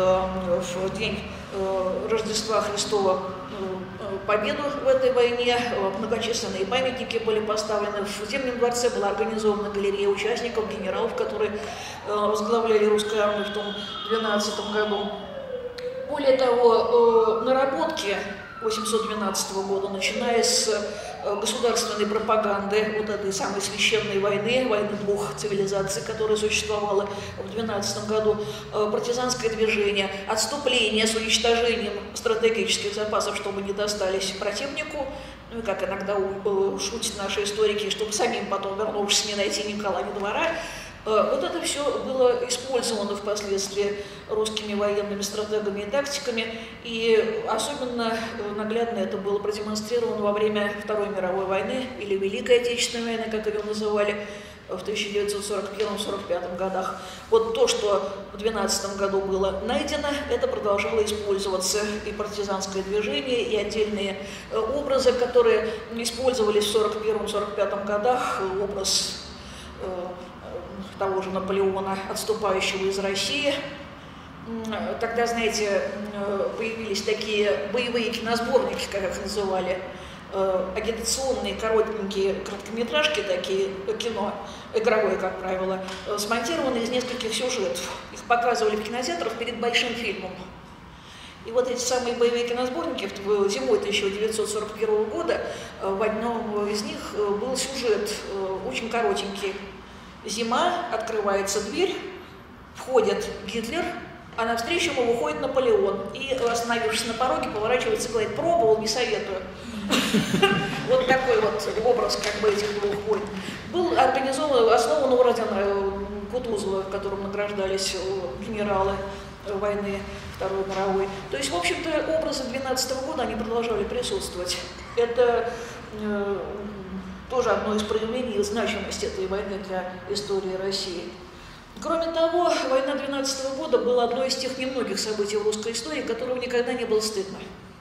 в день Рождества Христова победу в этой войне. Многочисленные памятники были поставлены. В Зимнем дворце была организована галерея участников, генералов, которые возглавляли русскую армию в том 12 году. Более того, наработки 812 года, начиная с государственной пропаганды вот этой самой священной войны, войны двух цивилизаций, которая существовала в 12 году, партизанское движение, отступление с уничтожением стратегических запасов, чтобы не достались противнику, ну и как иногда шутят наши историки, чтобы самим потом, вернувшись, не найти ни кола, ни двора. Вот это все было использовано впоследствии русскими военными стратегами и тактиками, и особенно наглядно это было продемонстрировано во время Второй мировой войны, или Великой Отечественной войны, как ее называли, в 1941-1945 годах. Вот то, что в 1912 году было найдено, это продолжало использоваться, и партизанское движение, и отдельные образы, которые использовались в 1941-1945 годах, образ того же Наполеона, отступающего из России. Тогда, знаете, появились такие боевые киносборники, как их называли, агитационные, коротенькие короткометражки, такие кино, игровое, как правило, смонтированные из нескольких сюжетов. Их показывали в кинотеатрах перед большим фильмом. И вот эти самые боевые киносборники зимой 1941 года, в одном из них был сюжет очень коротенький. Зима, открывается дверь, входит Гитлер, а навстречу ему выходит Наполеон. И, остановившись на пороге, поворачивается и говорит: пробовал, не советую. Вот такой вот образ как бы этих двух войн. Был основан орден Кутузова, в котором награждались генералы войны Второй мировой. То есть, в общем-то, образы 12 года, они продолжали присутствовать. Это тоже одно из проявлений значимости этой войны для истории России. Кроме того, война 12 года была одной из тех немногих событий в русской истории, которого никогда не было стыдно.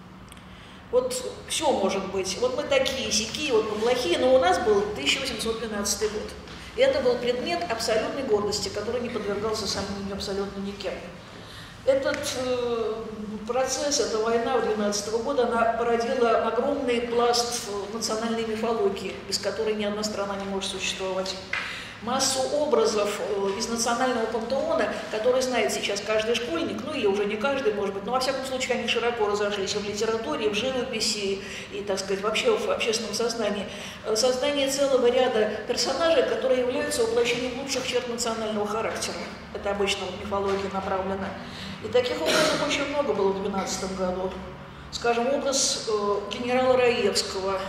Вот все может быть. Вот мы такие, сякие, вот мы плохие, но у нас был 1812 год. И это был предмет абсолютной гордости, который не подвергался сомнению абсолютно никем. Этот процесс, эта война 12 года, она породила огромный пласт национальной мифологии, без которой ни одна страна не может существовать. Массу образов из национального пантеона, которые знает сейчас каждый школьник, ну или уже не каждый, может быть, но во всяком случае они широко разошлись в литературе, в живописи и, так сказать, вообще в общественном сознании. Создание целого ряда персонажей, которые являются воплощением лучших черт национального характера. Это обычно в мифологии направлено. И таких образов очень много было в 12 году. Скажем, образ генерала Раевского,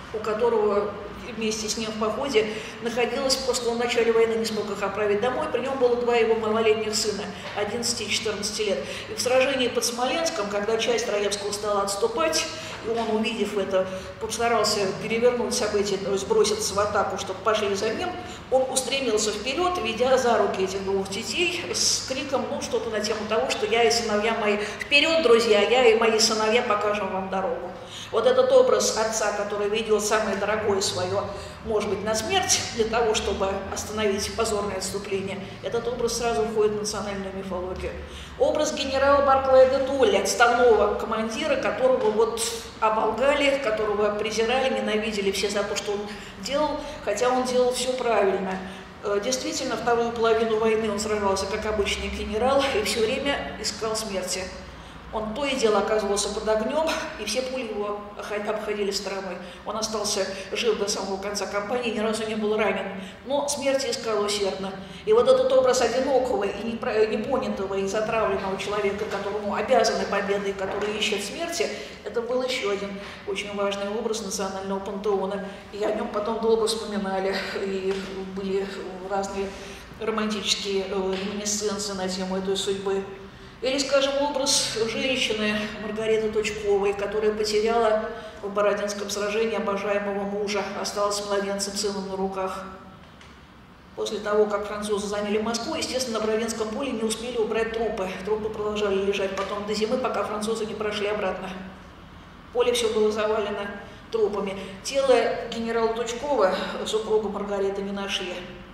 у которого вместе с ним в походе находилась, просто он в начале войны не смог их отправить домой, при нем было 2 его малолетних сына, 11 и 14 лет. И в сражении под Смоленском, когда часть Раевского стала отступать, и он, увидев это, постарался перевернуть события, то есть броситься в атаку, чтобы пошли за ним, он устремился вперед, ведя за руки этих 2 детей с криком, ну, что-то на тему того, что я и сыновья мои, вперед, друзья, я и мои сыновья покажем вам дорогу. Вот этот образ отца, который ведет самое дорогое свое, может быть, на смерть, для того, чтобы остановить позорное отступление, этот образ сразу входит в национальную мифологию. Образ генерала Барклая де Толли, отставного командира, которого вот оболгали, которого презирали, ненавидели все за то, что он делал, хотя он делал все правильно. Действительно, вторую половину войны он сражался как обычный генерал и все время искал смерти. Он то и дело оказывался под огнем, и все пули его обходили стороной. Он остался жив до самого конца кампании, ни разу не был ранен, но смерти искал усердно. И вот этот образ одинокого и непонятого и затравленного человека, которому обязаны победой, который ищет смерти, это был еще один очень важный образ национального пантеона. И о нем потом долго вспоминали, и были разные романтические реминисценции на тему этой судьбы. Или, скажем, образ женщины Маргариты Тучковой, которая потеряла в Бородинском сражении обожаемого мужа, осталась с младенцем сыном на руках. После того, как французы заняли Москву, естественно, на Бородинском поле не успели убрать трупы. Трупы продолжали лежать потом до зимы, пока французы не прошли обратно. Поле все было завалено трупами. Тело генерала Тучкова, супруга Маргариты, не нашли.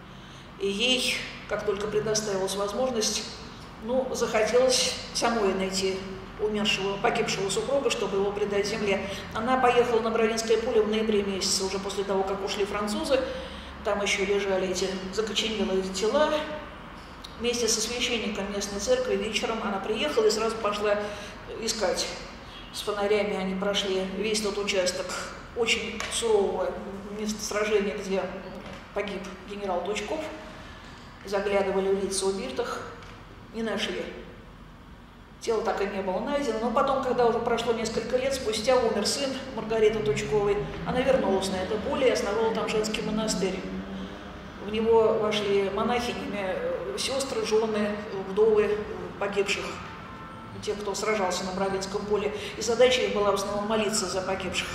И ей, как только предоставилась возможность, захотелось самой найти умершего, погибшего супруга, чтобы его предать земле. Она поехала на Бородинское поле в ноябре месяце, уже после того, как ушли французы. Там еще лежали эти закоченелые тела. Вместе со священником местной церкви вечером она приехала и сразу пошла искать. С фонарями они прошли весь тот участок очень сурового места сражения, где погиб генерал Тучков. Заглядывали в лица убитых. Не нашли. Тело так и не было найдено, но потом, когда уже прошло несколько лет, спустя умер сын Маргариты Тучковой, она вернулась на это поле и основала там женский монастырь. В него вошли монахинями сестры, жены, вдовы погибших, те, кто сражался на Бородинском поле, и задача их была в основном молиться за погибших.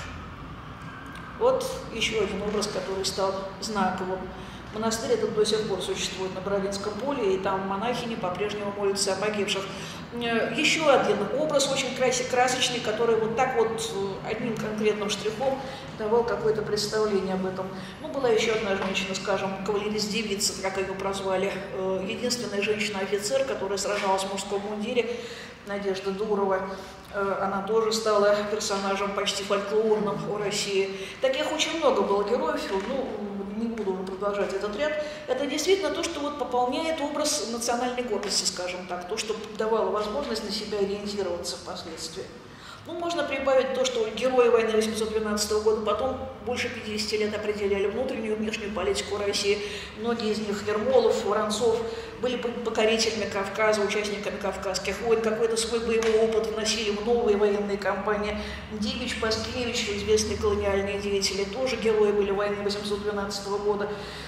Вот еще один образ, который стал знаковым. Монастырь этот до сих пор существует на Бородинском поле, и там монахини по-прежнему молятся о погибших. Еще один образ очень красочный, который вот так вот одним конкретным штрихом давал какое-то представление об этом. Была еще одна женщина, скажем, кавалерист-девица, как ее прозвали, единственная женщина-офицер, которая сражалась в мужском мундире, Надежда Дурова. Она тоже стала персонажем почти фольклорным в России. Таких очень много было героев, не буду продолжать этот ряд. Это действительно то, что вот пополняет образ национальной гордости, скажем так, то, что давало возможность на себя ориентироваться впоследствии. Можно прибавить то, что герои войны 1812 года потом больше 50 лет определяли внутреннюю и внешнюю политику России. Многие из них, Ермолов, Воронцов, были покорителями Кавказа, участниками Кавказских войн, какой-то свой боевой опыт вносили в новые военные кампании. Дибич, Паскевич, известные колониальные деятели, тоже герои были войны 1812 года.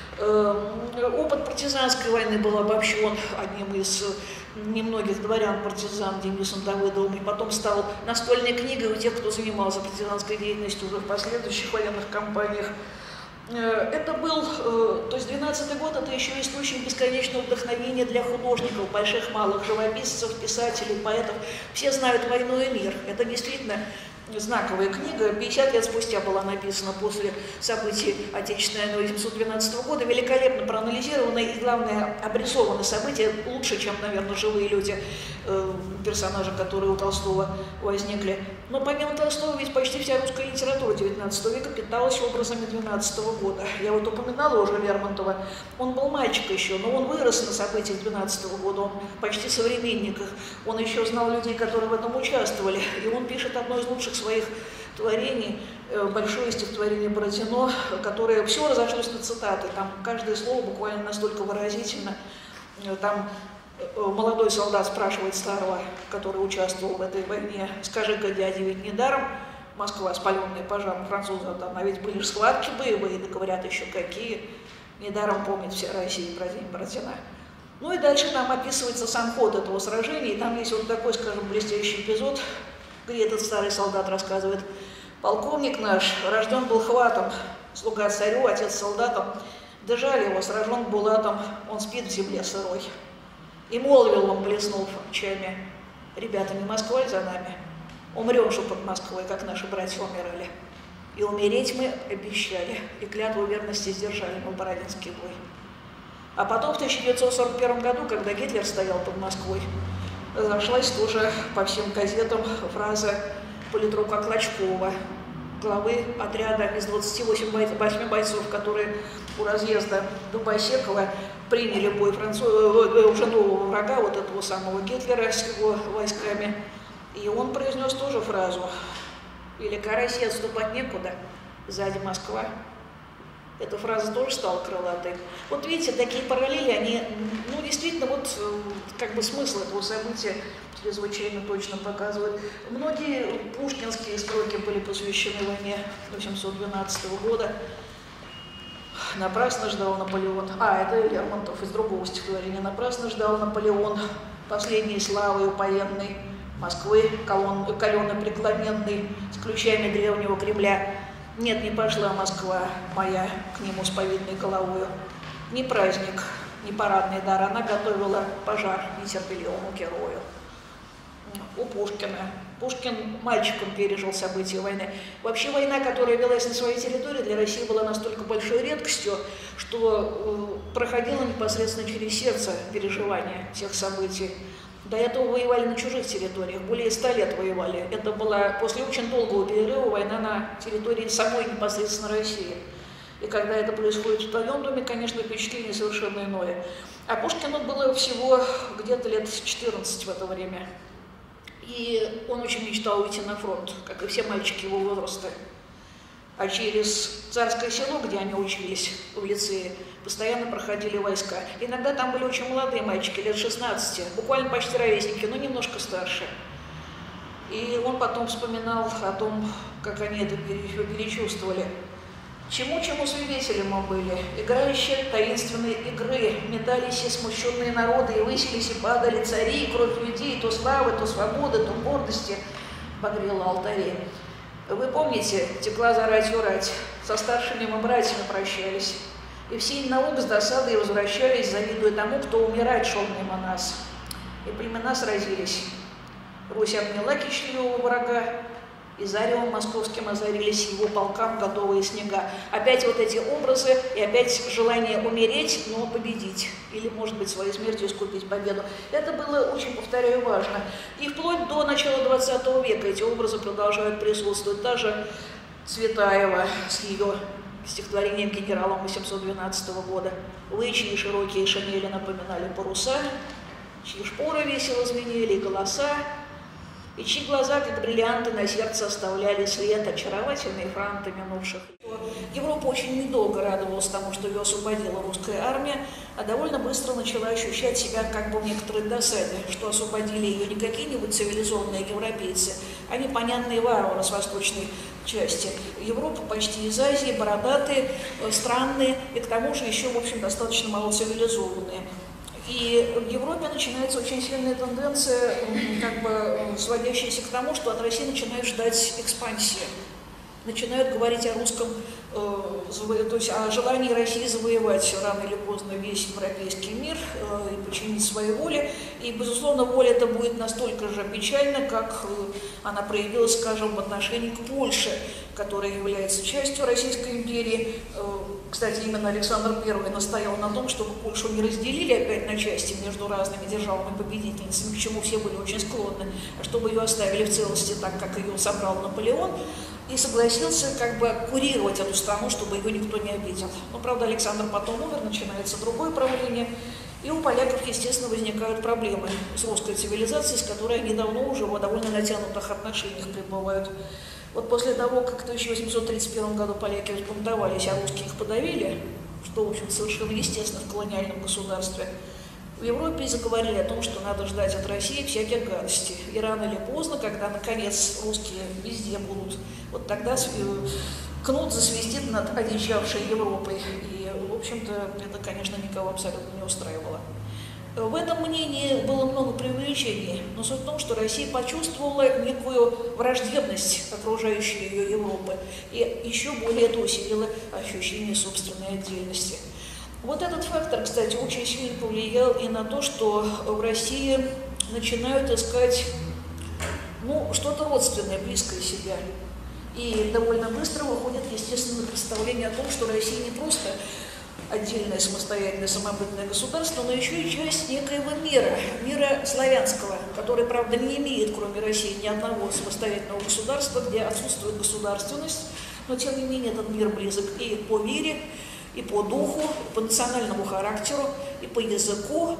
Опыт партизанской войны был обобщен одним из немногих дворян-партизан Денисом Давыдовым, и потом стал настольной книгой у тех, кто занимался партизанской деятельностью уже в последующих военных кампаниях. Это был, то есть 12-й год, это еще источник бесконечного вдохновения для художников, больших, малых, живописцев, писателей, поэтов. Все знают «Войну и мир». Это действительно знаковая книга, 50 лет спустя была написана после событий Отечественной войны 1812 года, великолепно проанализированные и, главное, обрисованы события лучше, чем, наверное, живые люди, персонажи, которые у Толстого возникли. Но помимо Толстого, ведь почти вся русская литература XIX века питалась образами 12 года. Я вот упоминала уже Лермонтова. Он был мальчик еще, но он вырос на событиях 12 года, он почти современник их. Он еще знал людей, которые в этом участвовали. И он пишет одно из лучших своих творений, большое стихотворение Бородино, которое все разошлось на цитаты. Там каждое слово буквально настолько выразительно. Там молодой солдат спрашивает старого, который участвовал в этой войне: «Скажи-ка, дядя, ведь недаром Москва, спаленная пожаром француза, там, а ведь были же схватки боевые, да говорят еще какие. Недаром помнит вся Россия про день Бородина. Ну и дальше там описывается сам ход этого сражения, и там есть вот такой, скажем, блестящий эпизод, где этот старый солдат рассказывает: полковник наш рожден был хватом, слуга царю, отец солдатом, держали его, сражен булатом, он спит в земле сырой. И молвил он, блеснув очами: ребята, не Москва ли за нами? Умрем же под Москвой, как наши братья умирали. И умереть мы обещали, и клятву верности сдержали мы Бородинский бой. А потом в 1941 году, когда Гитлер стоял под Москвой, разошлась тоже по всем газетам фраза политрука Клочкова, главы отряда из 28 бойцов, которые у разъезда Дубосекова приняли бой уже нового врага, вот этого самого Гитлера с его войсками. И он произнес тоже фразу: «Велика Россия, отступать некуда, сзади Москва». Эта фраза тоже стала крылатой. Вот видите, такие параллели, они, ну, действительно, вот как бы смысл этого события чрезвычайно точно показывают. Многие пушкинские строки были посвящены войне 1812 года. «Напрасно ждал Наполеон». Это Лермонтов из другого стихотворения. «Напрасно ждал Наполеон последней славы упоенной Москвы, колонны преклоненной с ключами древнего Кремля. Нет, не пошла Москва моя к нему с повинной головою. Ни праздник, ни парадный дар, она готовила пожар нетерпеливому герою». У Пушкина. Пушкин мальчиком пережил события войны. Вообще война, которая велась на своей территории, для России была настолько большой редкостью, что проходила непосредственно через сердце переживания тех событий. До этого воевали на чужих территориях, более 100 лет воевали. Это была после очень долгого перерыва война на территории самой непосредственно России. И когда это происходит в твоем доме, конечно, впечатление совершенно иное. А Пушкину было всего где-то лет 14 в это время. И он очень мечтал уйти на фронт, как и все мальчики его возраста. А через Царское Село, где они учились в лицее, постоянно проходили войска. Иногда там были очень молодые мальчики, лет 16, буквально почти ровесники, но немножко старше. И он потом вспоминал о том, как они это перечувствовали. Чему-чему свидетелем мы были. Играющие таинственные игры, метались и смущенные народы, и высились и падали цари, и кровь людей, то славы, то свободы, то гордости багрила алтари. Вы помните, текла за ратью рать, со старшими мы братьями прощались, и в синь наук с досадой возвращались, завидуя тому, кто умирать шел мимо нас. И племена сразились. Русь обняла кичливого врага, и заревом московским озарились его полкам готовые снега. Опять вот эти образы и опять желание умереть, но победить. Или, может быть, своей смертью искупить победу. Это было очень, повторяю, важно. И вплоть до начала 20 века эти образы продолжают присутствовать. Та же Цветаева с ее стихотворением генерала 812 года. «Вы, чьи широкие шинели напоминали паруса, чьи шпоры весело звенели, голоса, и чьи глаза, как бриллианты, на сердце оставляли след, очаровательные франты минувших». Европа очень недолго радовалась тому, что ее освободила русская армия, а довольно быстро начала ощущать себя как бы в некоторой досаде, что освободили ее не какие-нибудь цивилизованные европейцы, а непонятные варвары с восточной части Европы, почти из Азии, бородатые, странные, и к тому же еще, в общем, достаточно малоцивилизованные. И в Европе начинается очень сильная тенденция, как бы сводящаяся к тому, что от России начинают ждать экспансии. Начинают говорить о русском, то есть о желании России завоевать рано или поздно весь европейский мир и подчинить своей воле. И, безусловно, воля эта будет настолько же печальна, как она проявилась, скажем, в отношении к Польше, которая является частью Российской империи. Кстати, именно Александр I настоял на том, чтобы Польшу не разделили опять на части между разными державами-победительницами, к чему все были очень склонны, а чтобы ее оставили в целости так, как ее собрал Наполеон, и согласился как бы курировать эту страну, чтобы ее никто не обидел. Но, правда, Александр потом умер, начинается другое правление, и у поляков, естественно, возникают проблемы с русской цивилизацией, с которой они давно уже в довольно натянутых отношениях пребывают. Вот после того, как в 1831 году поляки взбунтовались, а русские их подавили, что, в общем, совершенно естественно в колониальном государстве, В Европе заговорили о том, что надо ждать от России всяких гадостей. И рано или поздно, когда, наконец, русские везде будут, вот тогда кнут засвистит над одичавшей Европой. И, в общем-то, это, конечно, никого абсолютно не устраивало. В этом мнении было много преувеличений, но суть в том, что Россия почувствовала некую враждебность окружающей ее Европы и еще более это усилило ощущение собственной отдельности. Вот этот фактор, кстати, очень сильно повлиял и на то, что в России начинают искать что-то родственное, близкое себя. И довольно быстро выходит естественное представление о том, что Россия не просто отдельное самостоятельное самобытное государство, но еще и часть некоего мира славянского, который, правда, не имеет, кроме России, ни одного самостоятельного государства, где отсутствует государственность, но, тем не менее, этот мир близок и по вере, и по духу, и по национальному характеру, и по языку,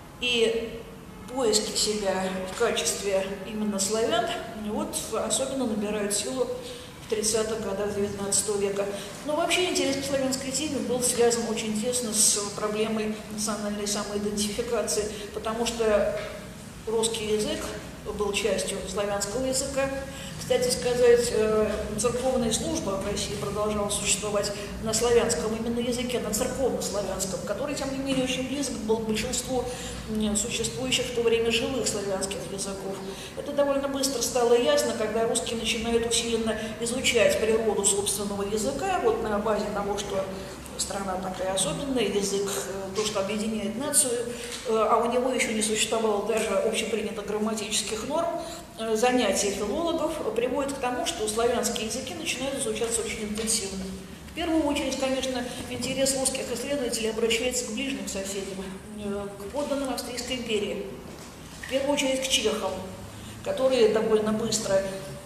и поиски себя в качестве именно славян, особенно набирают силу в 30-х годах XIX века. Но вообще интерес к славянской теме был связан очень тесно с проблемой национальной самоидентификации, потому что русский язык был частью славянского языка. Кстати сказать, церковная служба в России продолжала существовать на славянском именно языке, на церковно-славянском, который, тем не менее, очень близок был к большинству существующих в то время живых славянских языков. Это довольно быстро стало ясно, когда русские начинают усиленно изучать природу собственного языка, вот на базе того, что страна такая особенная, язык, то, что объединяет нацию, а у него еще не существовало даже общепринятых грамматических норм, занятия филологов приводят к тому, что славянские языки начинают изучаться очень интенсивно. В первую очередь, конечно, интерес русских исследователей обращается к ближним соседям, к подданным Австрийской империи, в первую очередь к чехам, которые довольно быстро,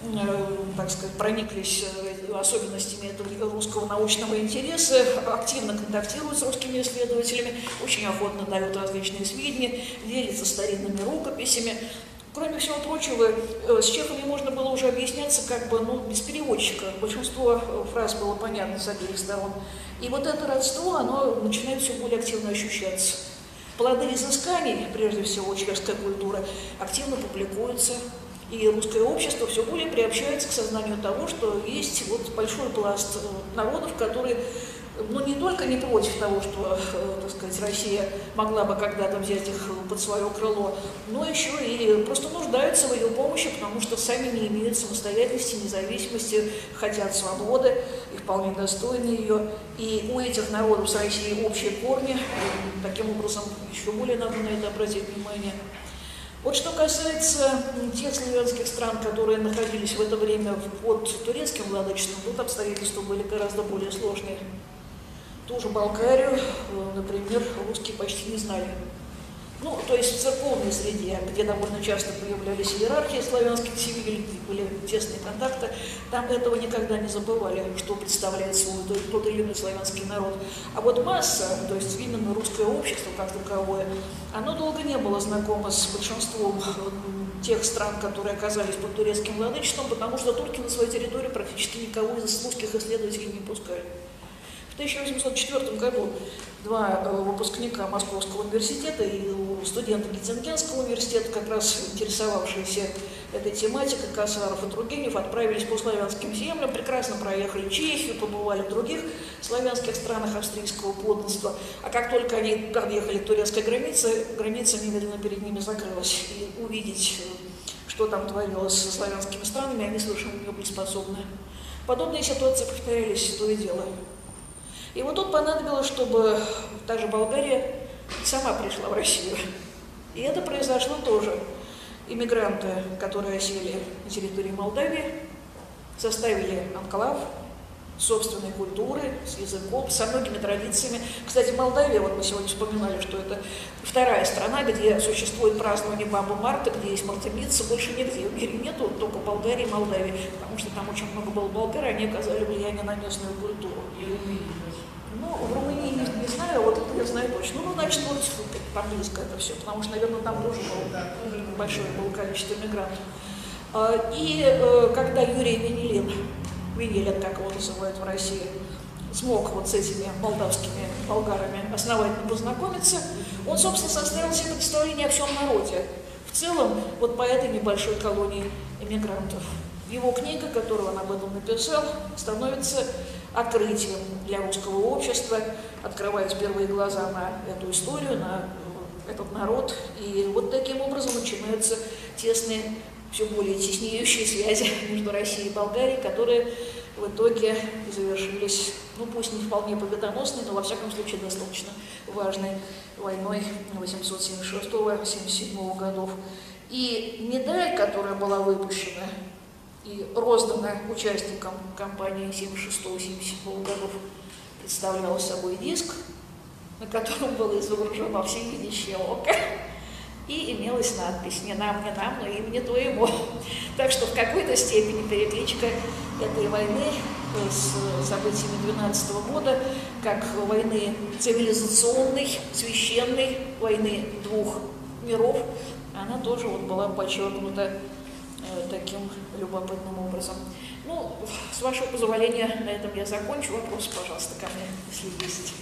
так сказать, прониклись особенностями этого русского научного интереса, активно контактируют с русскими исследователями, очень охотно дают различные сведения, делятся старинными рукописями. Кроме всего прочего, с чехами можно было уже объясняться без переводчика. Большинство фраз было понятно с обеих сторон. И вот это родство, оно начинает все более активно ощущаться. Плоды изысканий, прежде всего чешская культура, активно публикуются. И русское общество все более приобщается к сознанию того, что есть большой пласт народов, которые не только не против того, что, так сказать, Россия могла бы когда-то взять их под свое крыло, но еще и просто нуждаются в ее помощи, потому что сами не имеют самостоятельности, независимости, хотят свободы и вполне достойны ее. И у этих народов с Россией общие корни, и таким образом еще более надо на это обратить внимание. Вот что касается тех славянских стран, которые находились в это время под турецким владычеством, тут обстоятельства были гораздо более сложные. Ту же Болгарию, например, русские почти не знали. То есть в церковной среде, где довольно часто появлялись иерархии славянских земель, где были тесные контакты, там этого никогда не забывали, что представляет собой тот или иной славянский народ. А вот масса, то есть именно русское общество как таковое, оно долго не было знакомо с большинством тех стран, которые оказались под турецким владычеством, потому что турки на своей территории практически никого из русских исследователей не пускали. В 1804 году два выпускника Московского университета и студенты Геттингенского университета, как раз интересовавшиеся этой тематикой, Косаров и Тургенев, отправились по славянским землям, прекрасно проехали Чехию, побывали в других славянских странах австрийского подданства. А как только они подъехали к турецкой границе, граница немедленно перед ними закрылась. И увидеть, что там творилось со славянскими странами, они совершенно не были способны. Подобные ситуации повторялись то и дело. И вот тут понадобилось, чтобы та же Болгария сама пришла в Россию. И это произошло тоже. Иммигранты, которые осели на территории Молдавии, составили анклав собственной культуры, с языком, со многими традициями. Кстати, Молдавия, мы сегодня вспоминали, что это вторая страна, где существует празднование Бабы Марты, где есть мартемицы, больше нигде в мире нету, только Болгарии и Молдавии, потому что там очень много было болгар, они оказали влияние на местную культуру. В Румынии не знаю, вот это я знаю точно. Значит, там близко это все, потому что, наверное, там тоже большое было количество мигрантов. И когда Юрий Венелин, как его называют в России, смог вот с этими молдавскими болгарами основательно познакомиться, он, собственно, составил себе представление о всем народе. В целом, вот по этой небольшой колонии эмигрантов. Его книга, которую он об этом написал, становится открытием для русского общества, открывает впервые глаза на эту историю, на этот народ. И вот таким образом начинаются тесные, все более теснеющие связи между Россией и Болгарией, которые в итоге завершились, ну пусть не вполне победоносной, но во всяком случае достаточно важной войной 876-77 годов. И медаль, которая была выпущена и роздана участникам кампании 76-77 годов, представляла собой диск, на котором было изображено всевидящее око, и имелась надпись «Не нам, не нам, но имени твоему». Так что в какой-то степени перекличка этой войны с событиями 12 года, как войны цивилизационной, священной, войны двух миров, она тоже вот была подчеркнута таким любопытным образом. Ну, с вашего позволения, на этом я закончу. Вопросы, пожалуйста, ко мне, если есть.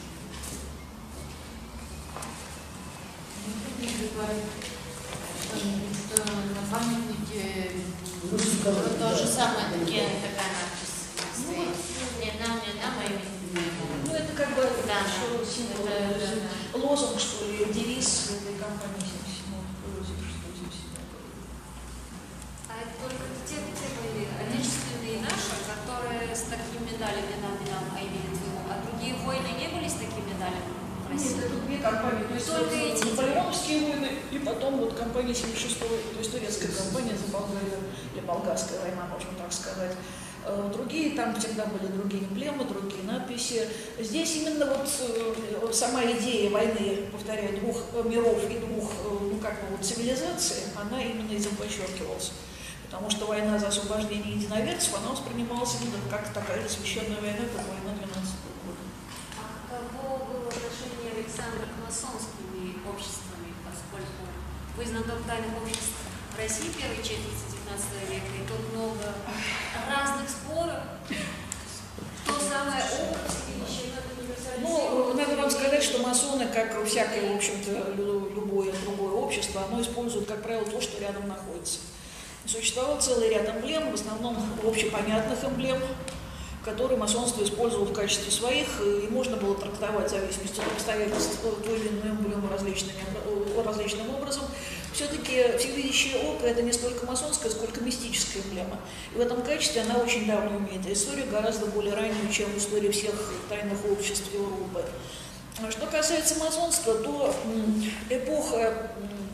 На памятнике то же самое, такая надпись стоит. Не нам, а именно. Ну, это как бы да, символ, лозунг, что ли, девиз этой компании 77. А это только те были отечественные наши, которые с такими медалями нам, а именно твоего. А другие войны не были с такими медалями? Нет, это две компании, то есть только эти наполеоновские войны, и потом вот компания 76-го, то есть турецкая компания за Болгарию, или болгарская война, можно так сказать. Другие, там всегда были другие эмблемы, другие надписи. Здесь именно вот сама идея войны, повторяю, двух миров и двух, ну как бы вот цивилизаций, она именно этим подчеркивалась. Потому что война за освобождение единоверцев, она воспринималась именно как такая же священная война, как война 12 года. А каково было отношение Александра к масонскими обществами, поскольку вы знаток тайных обществ в России первой четверти 19 века, и тут много разных споров, то самое образ или еще надо универсальный. Ну, надо вам сказать, что масоны, как всякое, в общем-то, любое другое общество, оно использует, как правило, то, что рядом находится. Существовал целый ряд эмблем, в основном общепонятных эмблем, которые масонство использовало в качестве своих, и можно было трактовать в зависимости от обстоятельств ту или иную эмблему различным образом. Все-таки всевидящее око – это не столько масонская, сколько мистическая эмблема. И в этом качестве она очень давно имеет историю, гораздо более раннюю, чем история всех тайных обществ Европы. Что касается масонства, то эпоха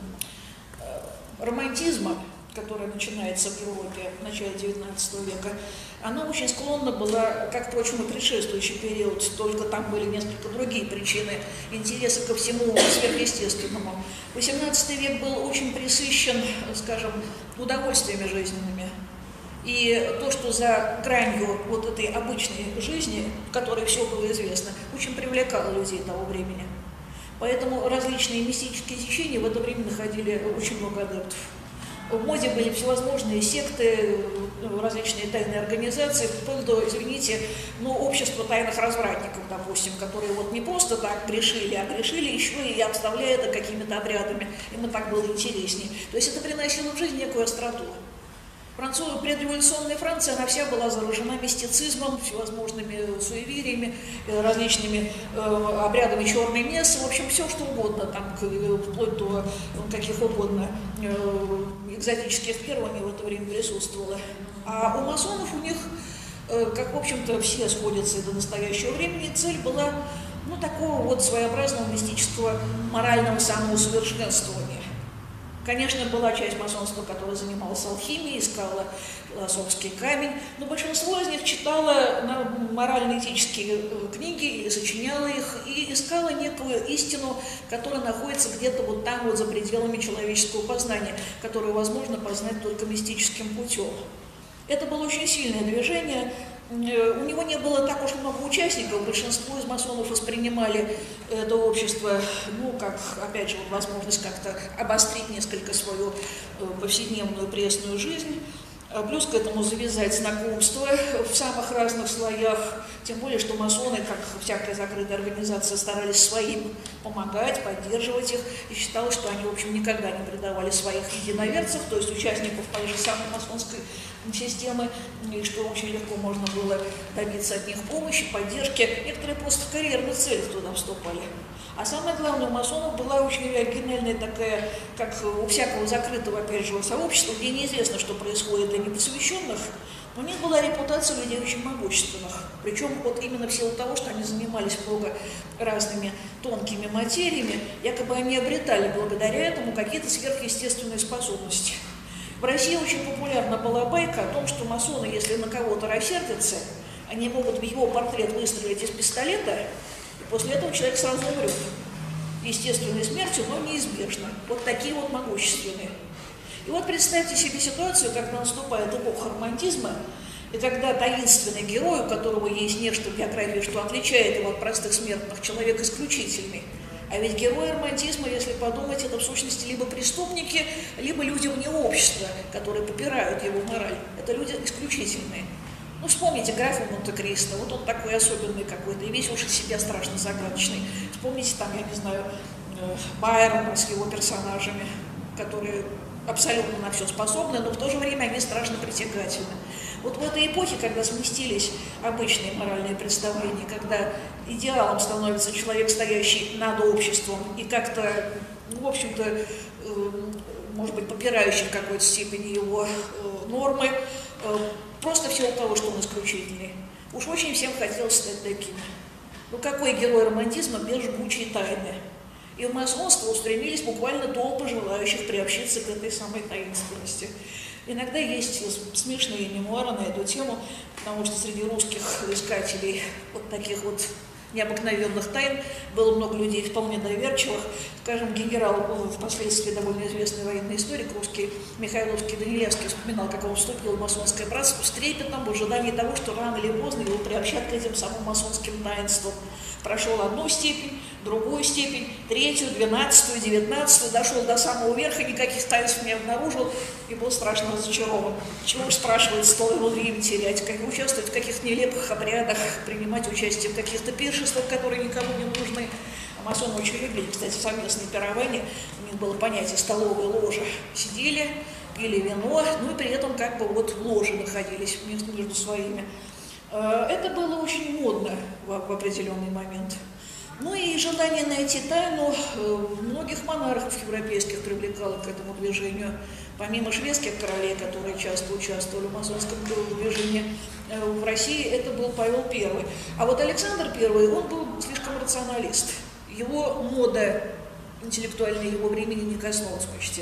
романтизма, которая начинается в Европе в начале XIX века, она очень склонна была, как, впрочем, и предшествующий период, только там были несколько другие причины интереса ко всему сверхъестественному. XVIII век был очень пресыщен, скажем, удовольствиями жизненными. И то, что за гранью вот этой обычной жизни, в которой все было известно, очень привлекало людей того времени. Поэтому различные мистические течения в это время находили очень много адептов. В моде были всевозможные секты, различные тайные организации, вплоть до, извините, общества тайных развратников, допустим, которые вот не просто так грешили, а грешили еще и обставляя это какими-то обрядами. Им и так было интереснее. То есть это приносило в жизнь некую остроту. Предреволюционная Франция, она вся была заражена мистицизмом, всевозможными суевериями, различными обрядами черной мессы, в общем, все что угодно, там, вплоть до каких угодно экзотических верований в это время присутствовало. А у масонов у них, как, в общем-то, все сходятся до настоящего времени, цель была, такого вот своеобразного мистического морального самоусовершенствования. Конечно, была часть масонства, которая занималась алхимией, искала философский камень, но большинство из них читало морально-этические книги или сочиняло их и искало некую истину, которая находится где-то вот там, вот за пределами человеческого познания, которую возможно познать только мистическим путем. Это было очень сильное движение. У него не было так уж много участников, большинство из масонов воспринимали это общество, как, опять же, возможность как-то обострить несколько свою повседневную пресную жизнь. Плюс к этому завязать знакомства в самых разных слоях, тем более, что масоны, как всякая закрытая организация, старались своим помогать, поддерживать их, и считалось, что они, в общем, никогда не предавали своих единоверцев, то есть участников той же самой масонской системы, и что очень легко можно было добиться от них помощи, поддержки. Некоторые просто в карьерных целях туда вступали. А самое главное, у масонов была очень оригинальная такая, как у всякого закрытого, опять же, сообщества, где неизвестно, что происходит для непосвященных, у них была репутация людей очень могущественных. Причем вот именно в силу того, что они занимались много разными тонкими материями, якобы они обретали благодаря этому какие-то сверхъестественные способности. В России очень популярна была байка о том, что масоны, если на кого-то рассердятся, они могут в его портрет выстрелить из пистолета, и после этого человек сразу умрет. Естественной смертью, но неизбежно. Вот такие вот могущественные. И вот представьте себе ситуацию, когда наступает эпоха романтизма, и когда таинственный герой, у которого есть нечто в биографии, что отличает его от простых смертных, человек исключительный. А ведь герои романтизма, если подумать, это в сущности либо преступники, либо люди вне общества, которые попирают его мораль. Это люди исключительные. Ну, вспомните графа Монте-Кристо, вот он такой особенный какой-то, и весь уж из себя страшно загадочный. Вспомните там, я не знаю, Байрона с его персонажами, которые абсолютно на все способны, но в то же время они страшно притягательны. Вот в этой эпохе, когда сместились обычные моральные представления, когда идеалом становится человек, стоящий над обществом и как-то, ну, в общем-то, может быть, попирающий в какой-то степени его нормы, просто в силу того, что он исключительный. Уж очень всем хотелось стать такими. Ну какой герой романтизма без жгучей тайны? И в масонство устремились буквально толпы желающих приобщиться к этой самой таинственности. Иногда есть смешные мемуары на эту тему, потому что среди русских искателей вот таких вот необыкновенных тайн было много людей вполне доверчивых. Скажем, генерал, впоследствии довольно известный военный историк русский Михайловский Данилевский вспоминал, как он вступил в масонское братство с трепетом в ожидании того, что рано или поздно его приобщат к этим самым масонским таинствам. Прошел одну степень, другую степень, третью, 12-ю, 19-ю, дошел до самого верха, никаких таинств не обнаружил и был страшно разочарован. Чего уж спрашивает, стоило время терять, участвовать в каких-то нелепых обрядах, принимать участие в каких-то пиршествах, которые никому не нужны. А масоны очень любили, кстати, совместные пирования, у них было понятие столовая ложа. Сидели, пили вино, ну и при этом как бы вот в ложе находились между своими. Это было очень модно в определенный момент. Ну и желание найти тайну многих монархов европейских привлекало к этому движению. Помимо шведских королей, которые часто участвовали в масонском движении, в России это был Павел I. А вот Александр I, он был слишком рационалист. Его мода интеллектуальная его времени не коснулась почти.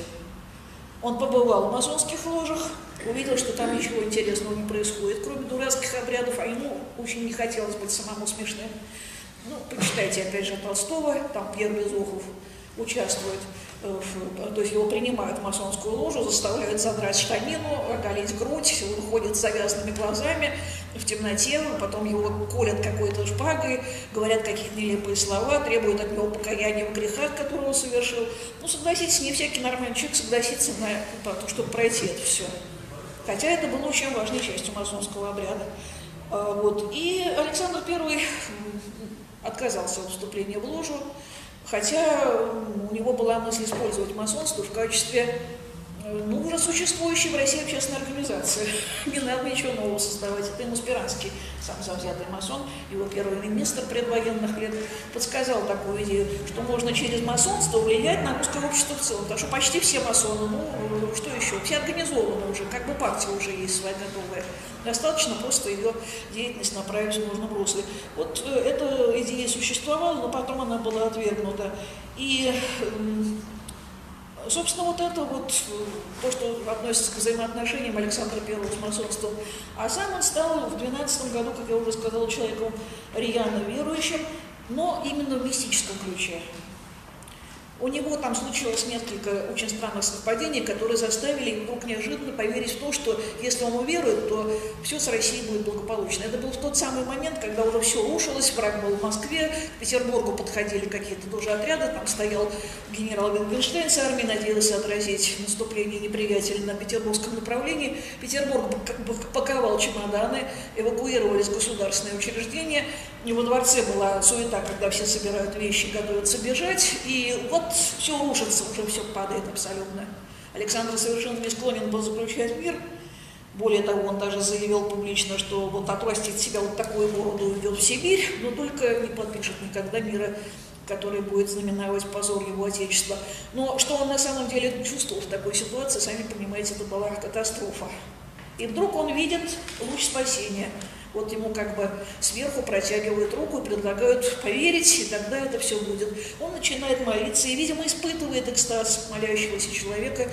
Он побывал в масонских ложах, увидел, что там ничего интересного не происходит, кроме дурацких обрядов, а ему очень не хотелось быть самому смешным. Ну, почитайте, опять же, Толстого, там Пьер Безухов участвует, то есть его принимают в масонскую ложу, заставляют задрать штанину, оголить грудь, он выходит с завязанными глазами в темноте, потом его колят какой-то шпагой, говорят какие-то нелепые слова, требуют от него покаяния в грехах, которые он совершил. Ну, согласитесь, не всякий нормальный человек согласится на то, чтобы пройти это все. Хотя это было очень важной частью масонского обряда. Вот. И Александр I отказался от вступления в ложу, хотя у него была мысль использовать масонство в качестве уже существующей в России общественной организации. Не надо ничего нового создавать. Это ему Спиранский, сам завзятый масон, его первый министр предвоенных лет, подсказал такую идею, что можно через масонство влиять на русское общество в целом. Потому что почти все масоны, ну что еще, все организованы уже, как бы партия уже есть своя готовая. Достаточно просто ее деятельность направить в нужном русле. Вот эта идея существовала, но потом она была отвергнута. И собственно, вот это вот то, что относится к взаимоотношениям Александра I с масонством. А сам он стал в 12 году, как я уже сказала, человеком рьяно верующим, но именно в мистическом ключе. У него там случилось несколько очень странных совпадений, которые заставили его вдруг неожиданно поверить в то, что если он уверует, то все с Россией будет благополучно. Это был в тот самый момент, когда уже все рушилось, враг был в Москве, к Петербургу подходили какие-то тоже отряды, там стоял генерал Вингенштейн с армией, надеялся отразить наступление неприятеля на петербургском направлении. Петербург как бы паковал чемоданы, эвакуировались государственные учреждения, и во дворце была суета, когда все собирают вещи, готовятся бежать, и вот все рушится, уже все падает абсолютно. Александр совершенно не склонен был заключать мир. Более того, он даже заявил публично, что вот отрастит себя вот такую бороду и уйдет в Сибирь, но только не подпишет никогда мира, который будет знаменовать позор его отечества. Но что он на самом деле чувствовал в такой ситуации, сами понимаете, это была катастрофа. И вдруг он видит луч спасения. Вот ему как бы сверху протягивают руку и предлагают поверить, и тогда это все будет. Он начинает молиться и, видимо, испытывает экстаз молящегося человека,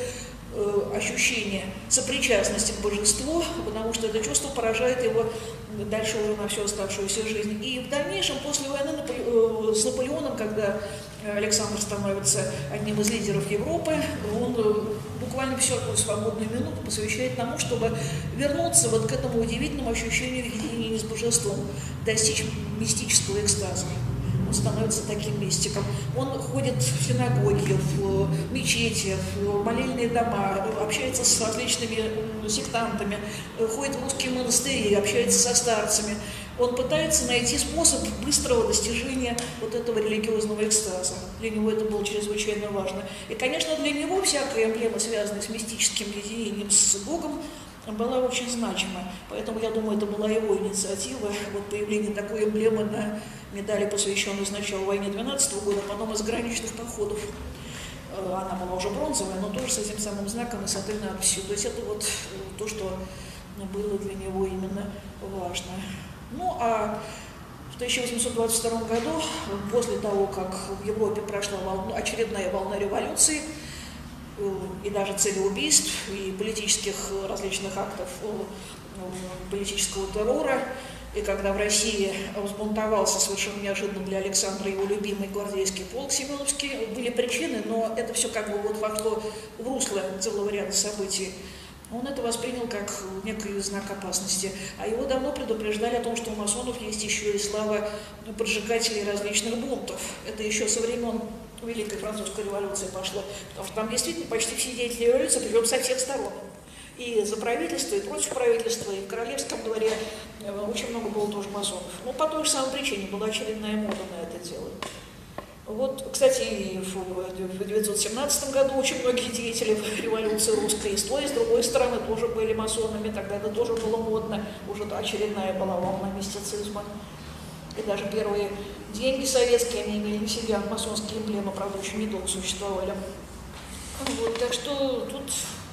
ощущение сопричастности к божеству, потому что это чувство поражает его дальше уже на всю оставшуюся жизнь. И в дальнейшем, после войны с Наполеоном, когда Александр становится одним из лидеров Европы, он буквально всякую свободную минуту посвящает тому, чтобы вернуться вот к этому удивительному ощущению единения с божеством, достичь мистического экстаза. Он становится таким мистиком. Он ходит в синагоги, в мечети, в молельные дома, общается с различными сектантами, ходит в русские монастыри, общается со старцами. Он пытается найти способ быстрого достижения вот этого религиозного экстаза. Для него это было чрезвычайно важно. И, конечно, для него всякая эмблема, связанная с мистическим единением с Богом, была очень значима. Поэтому, я думаю, это была его инициатива, вот появление такой эмблемы на медали, посвященной сначала войне 12-го года, потом из заграничных походов. Она была уже бронзовая, но тоже с этим самым знаком и с этой надписью. То есть это вот то, что было для него именно важно. Ну, а в 1822 году, после того, как в Европе прошла очередная волна революции, и даже целеубийств, и политических различных актов политического террора, и когда в России взбунтовался совершенно неожиданно для Александра его любимый гвардейский полк Семеновский, были причины, но это все как бы вот вошло в русло целого ряда событий. Он это воспринял как некий знак опасности. А его давно предупреждали о том, что у масонов есть еще и слава поджигателей различных бунтов. Это еще со времен Великой Французской революции пошло. Потому что там действительно почти все деятели революции, причем со всех сторон. И за правительство, и против правительства, и в королевском дворе очень много было тоже масонов. Но по той же самой причине была очередная мода на это дело. Вот, кстати, в 1917 году очень многие деятели революции русской и с той, и с другой стороны тоже были масонами, тогда это тоже было модно, уже очередная была волна мистицизма. И даже первые деньги советские, они имели в себе масонские эмблемы, правда, очень недолго существовали. Вот, так что тут...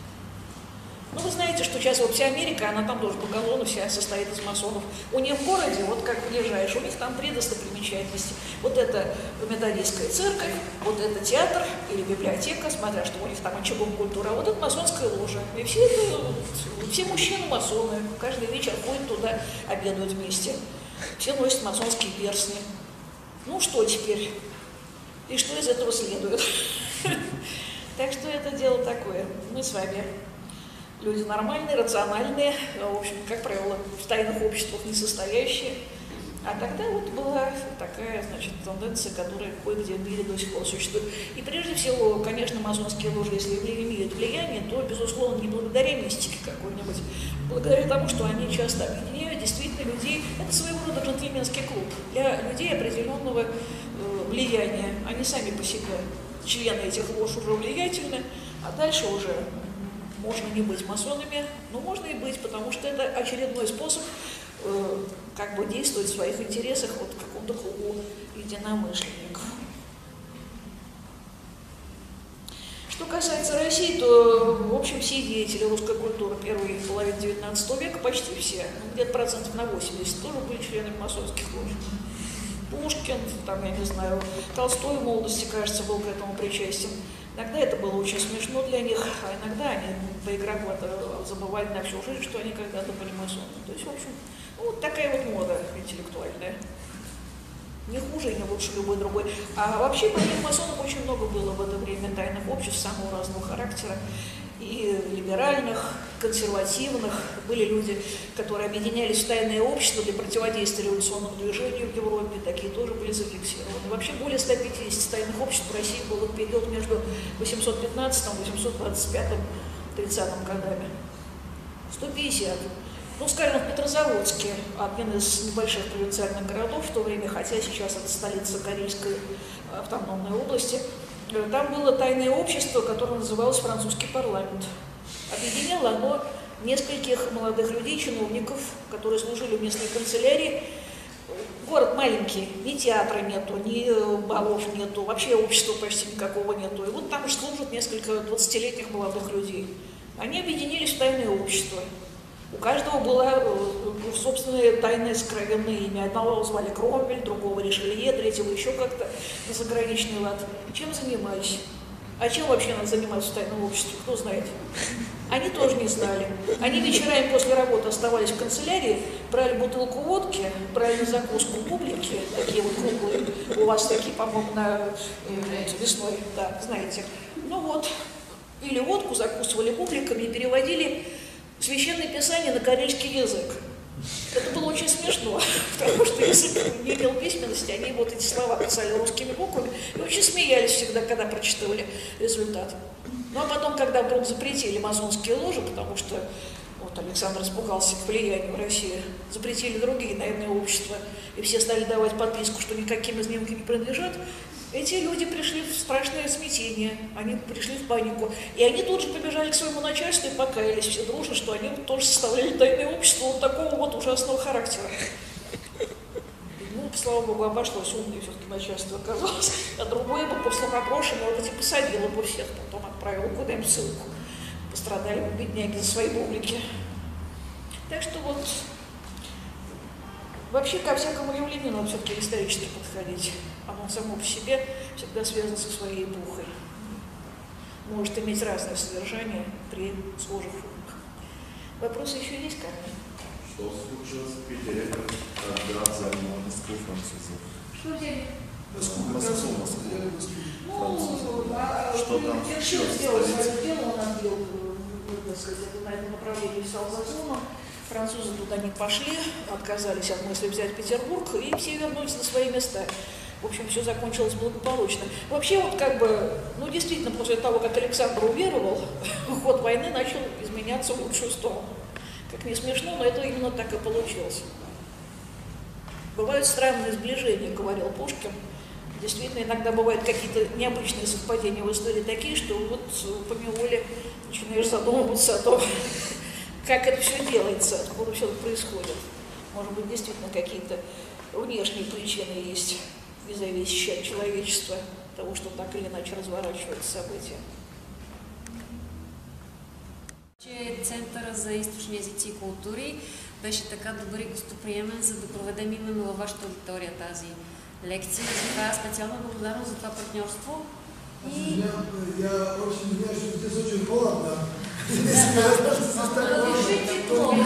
Ну, вы знаете, что сейчас вот вся Америка, она там тоже поголовно вся состоит из масонов. У них в городе, вот как приезжаешь, у них там три достопримечательности. Вот это методистская церковь, вот это театр или библиотека, смотря что у них там очагом культура, а вот это масонская ложа. И все это, все мужчины масоны, каждый вечер ходят туда, обедают вместе. Все носят масонские перстни. Ну, что теперь? И что из этого следует? Так что это дело такое. Мы с вами люди нормальные, рациональные, в общем, как правило, в тайных обществах не состоящие. А тогда вот была такая, значит, тенденция, которая кое-где в мире до сих пор существует. И прежде всего, конечно, масонские ложи, если имеют влияние, то, безусловно, не благодаря мистике какой-нибудь, благодаря тому, что они часто объединяют действительно людей. Это своего рода джентльменский клуб для людей определенного влияния. Они сами по себе, члены этих лож, уже влиятельны, а дальше уже можно не быть масонами, но можно и быть, потому что это очередной способ как бы действовать в своих интересах вот в каком-то кругу единомышленников. Что касается России, то, в общем, все деятели русской культуры первой половины XIX века, почти все, где-то процентов на 80, тоже были членами масонских лож. Пушкин, там, я не знаю, Толстой в молодости, кажется, был к этому причастен. Иногда это было очень смешно для них, а иногда они, поиграв в это, забывали на всю жизнь, что они когда-то были масоны. То есть, в общем, вот такая вот мода интеллектуальная. не хуже и не лучше любой другой. А вообще, помимо масонов, очень много было в это время тайных обществ самого разного характера. И либеральных, консервативных. Были люди, которые объединялись в тайное общество для противодействия революционному движению в Европе. Такие тоже были зафиксированы. Вообще более 150 тайных обществ в России было в период между 815 и 825-30 годами. 150. Ну, скажем, в Петрозаводске, один из небольших провинциальных городов в то время, хотя сейчас это столица Карельской автономной области, там было тайное общество, которое называлось «Французский парламент». Объединяло оно нескольких молодых людей, чиновников, которые служили в местной канцелярии. Город маленький, ни театра нету, ни балов нету, вообще общества почти никакого нету. И вот там служат несколько 20-летних молодых людей. Они объединились в тайное общество. У каждого было собственное тайное сокровенное имя. Одного звали Кромвель, другого Ришелье, третьего еще как-то на заграничный лад. Чем занимались? А чем вообще надо заниматься в тайном обществе? Кто знает? Они тоже не знали. Они вечерами после работы оставались в канцелярии, брали бутылку водки, брали закуску бублики, такие вот круглые, у вас такие, по-моему, весной, да, знаете. Ну вот, пили водку, закусывали бубликами и переводили Священное Писание на карельский язык. Это было очень смешно, потому что язык не имел письменности, они вот эти слова писали русскими буквами и очень смеялись всегда, когда прочитывали результат. Ну а потом, когда вдруг запретили масонские ложи, потому что вот Александр испугался к влиянию в России, запретили другие тайные общества, и все стали давать подписку, что никаким из них не принадлежат, эти люди пришли в страшное смятение, они пришли в панику. И они тут же побежали к своему начальству и покаялись все дружно, что они тоже составляли тайное общество вот такого вот ужасного характера. Ну, слава богу, обошлось, умное все-таки начальство оказалось. А другое бы после опрошенного вот эти посадило бы всех, потом отправило куда-нибудь ссылку. Пострадали бы бедняги за свои бублики. Так что вот, вообще ко всякому явлению надо все-таки исторически подходить. Оно само по себе всегда связано со своей эпохой. Может иметь разное содержание при схожих формах. Вопросы еще есть ко мне? Что случилось в Питере, когда занял Москву французов? Что делали? Что там Черчилль сделал свое дело, он отбил, на этом направлении писал законом. Французы туда не пошли, отказались от мысли взять Петербург, и все вернулись на свои места. В общем, все закончилось благополучно. Вообще, вот как бы, ну действительно, после того, как Александр уверовал, ход войны начал изменяться в лучшую сторону. Как не смешно, но это именно так и получилось. Бывают странные сближения, говорил Пушкин. Действительно, иногда бывают какие-то необычные совпадения в истории такие, что вот поневоле начинаешь задумываться о том, как это все делается, откуда все это происходит. Может быть, действительно какие-то внешние причины есть, независящие от человечества, того, что так или иначе разворачиваются события. Центъра за източни езици и култури беше така добър и гостоприемен, за да проведем именно във вашата аудитория тази лекция. Затова специално благодарност за това партньорство. И... Я очень извиняюсь, что здесь очень холодно. Разрешите плохо.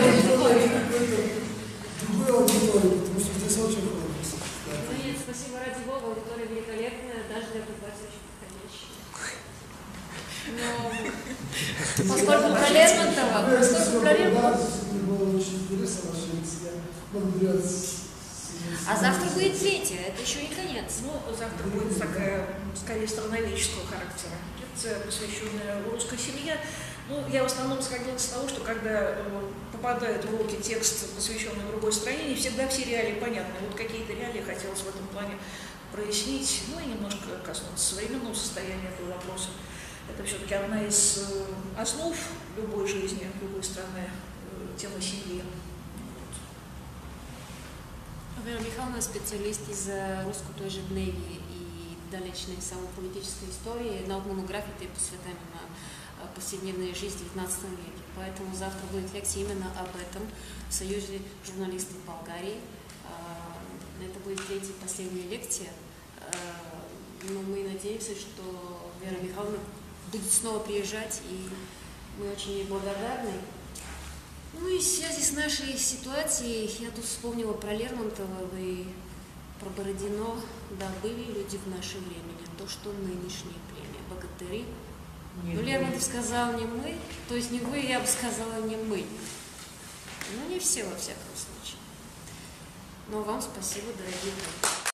Другую аудиторию, потому что здесь очень холодно. Нет, спасибо, ради бога, аудитория великолепная, даже для предприятия очень подходящая. Но поскольку про Лермонтова, было очень интересно ваше лекция. Благодарю. А завтра будет третья, это еще не конец. Ну, завтра будет такая, скорее, страноведческого характера. Лекция, посвященная русской семье. Ну, я в основном исходила из того, что когда попадает в руки текст, посвященный другой стране, не всегда все реалии понятны. Вот какие-то реалии хотелось в этом плане прояснить, ну и немножко коснуться современного состояния этого вопроса. Это все-таки одна из основ любой жизни, любой страны, тема семьи. Вера Михайловна е специалист и за руското ежедневие и далеч не само политическа история. Една от монографиите е посветена на повседневная жизнь в 19 веке. Поэтому завтра будет лекция именно об этом в Союзе журналистов Болгарии. Это будет третья и последняя лекция. Но мы надеемся, что Вера Михайловна будет снова приезжать, и мы очень ей благодарны. Ну и в связи с нашей ситуацией, я тут вспомнила про Лермонтова, вы про Бородино, да, были люди в наше время, не то, что нынешние премии, богатыри. Ну, Лермонтов сказал не мы, то есть не вы, я бы сказала не мы. Ну, не все, во всяком случае. Но вам спасибо, дорогие друзья.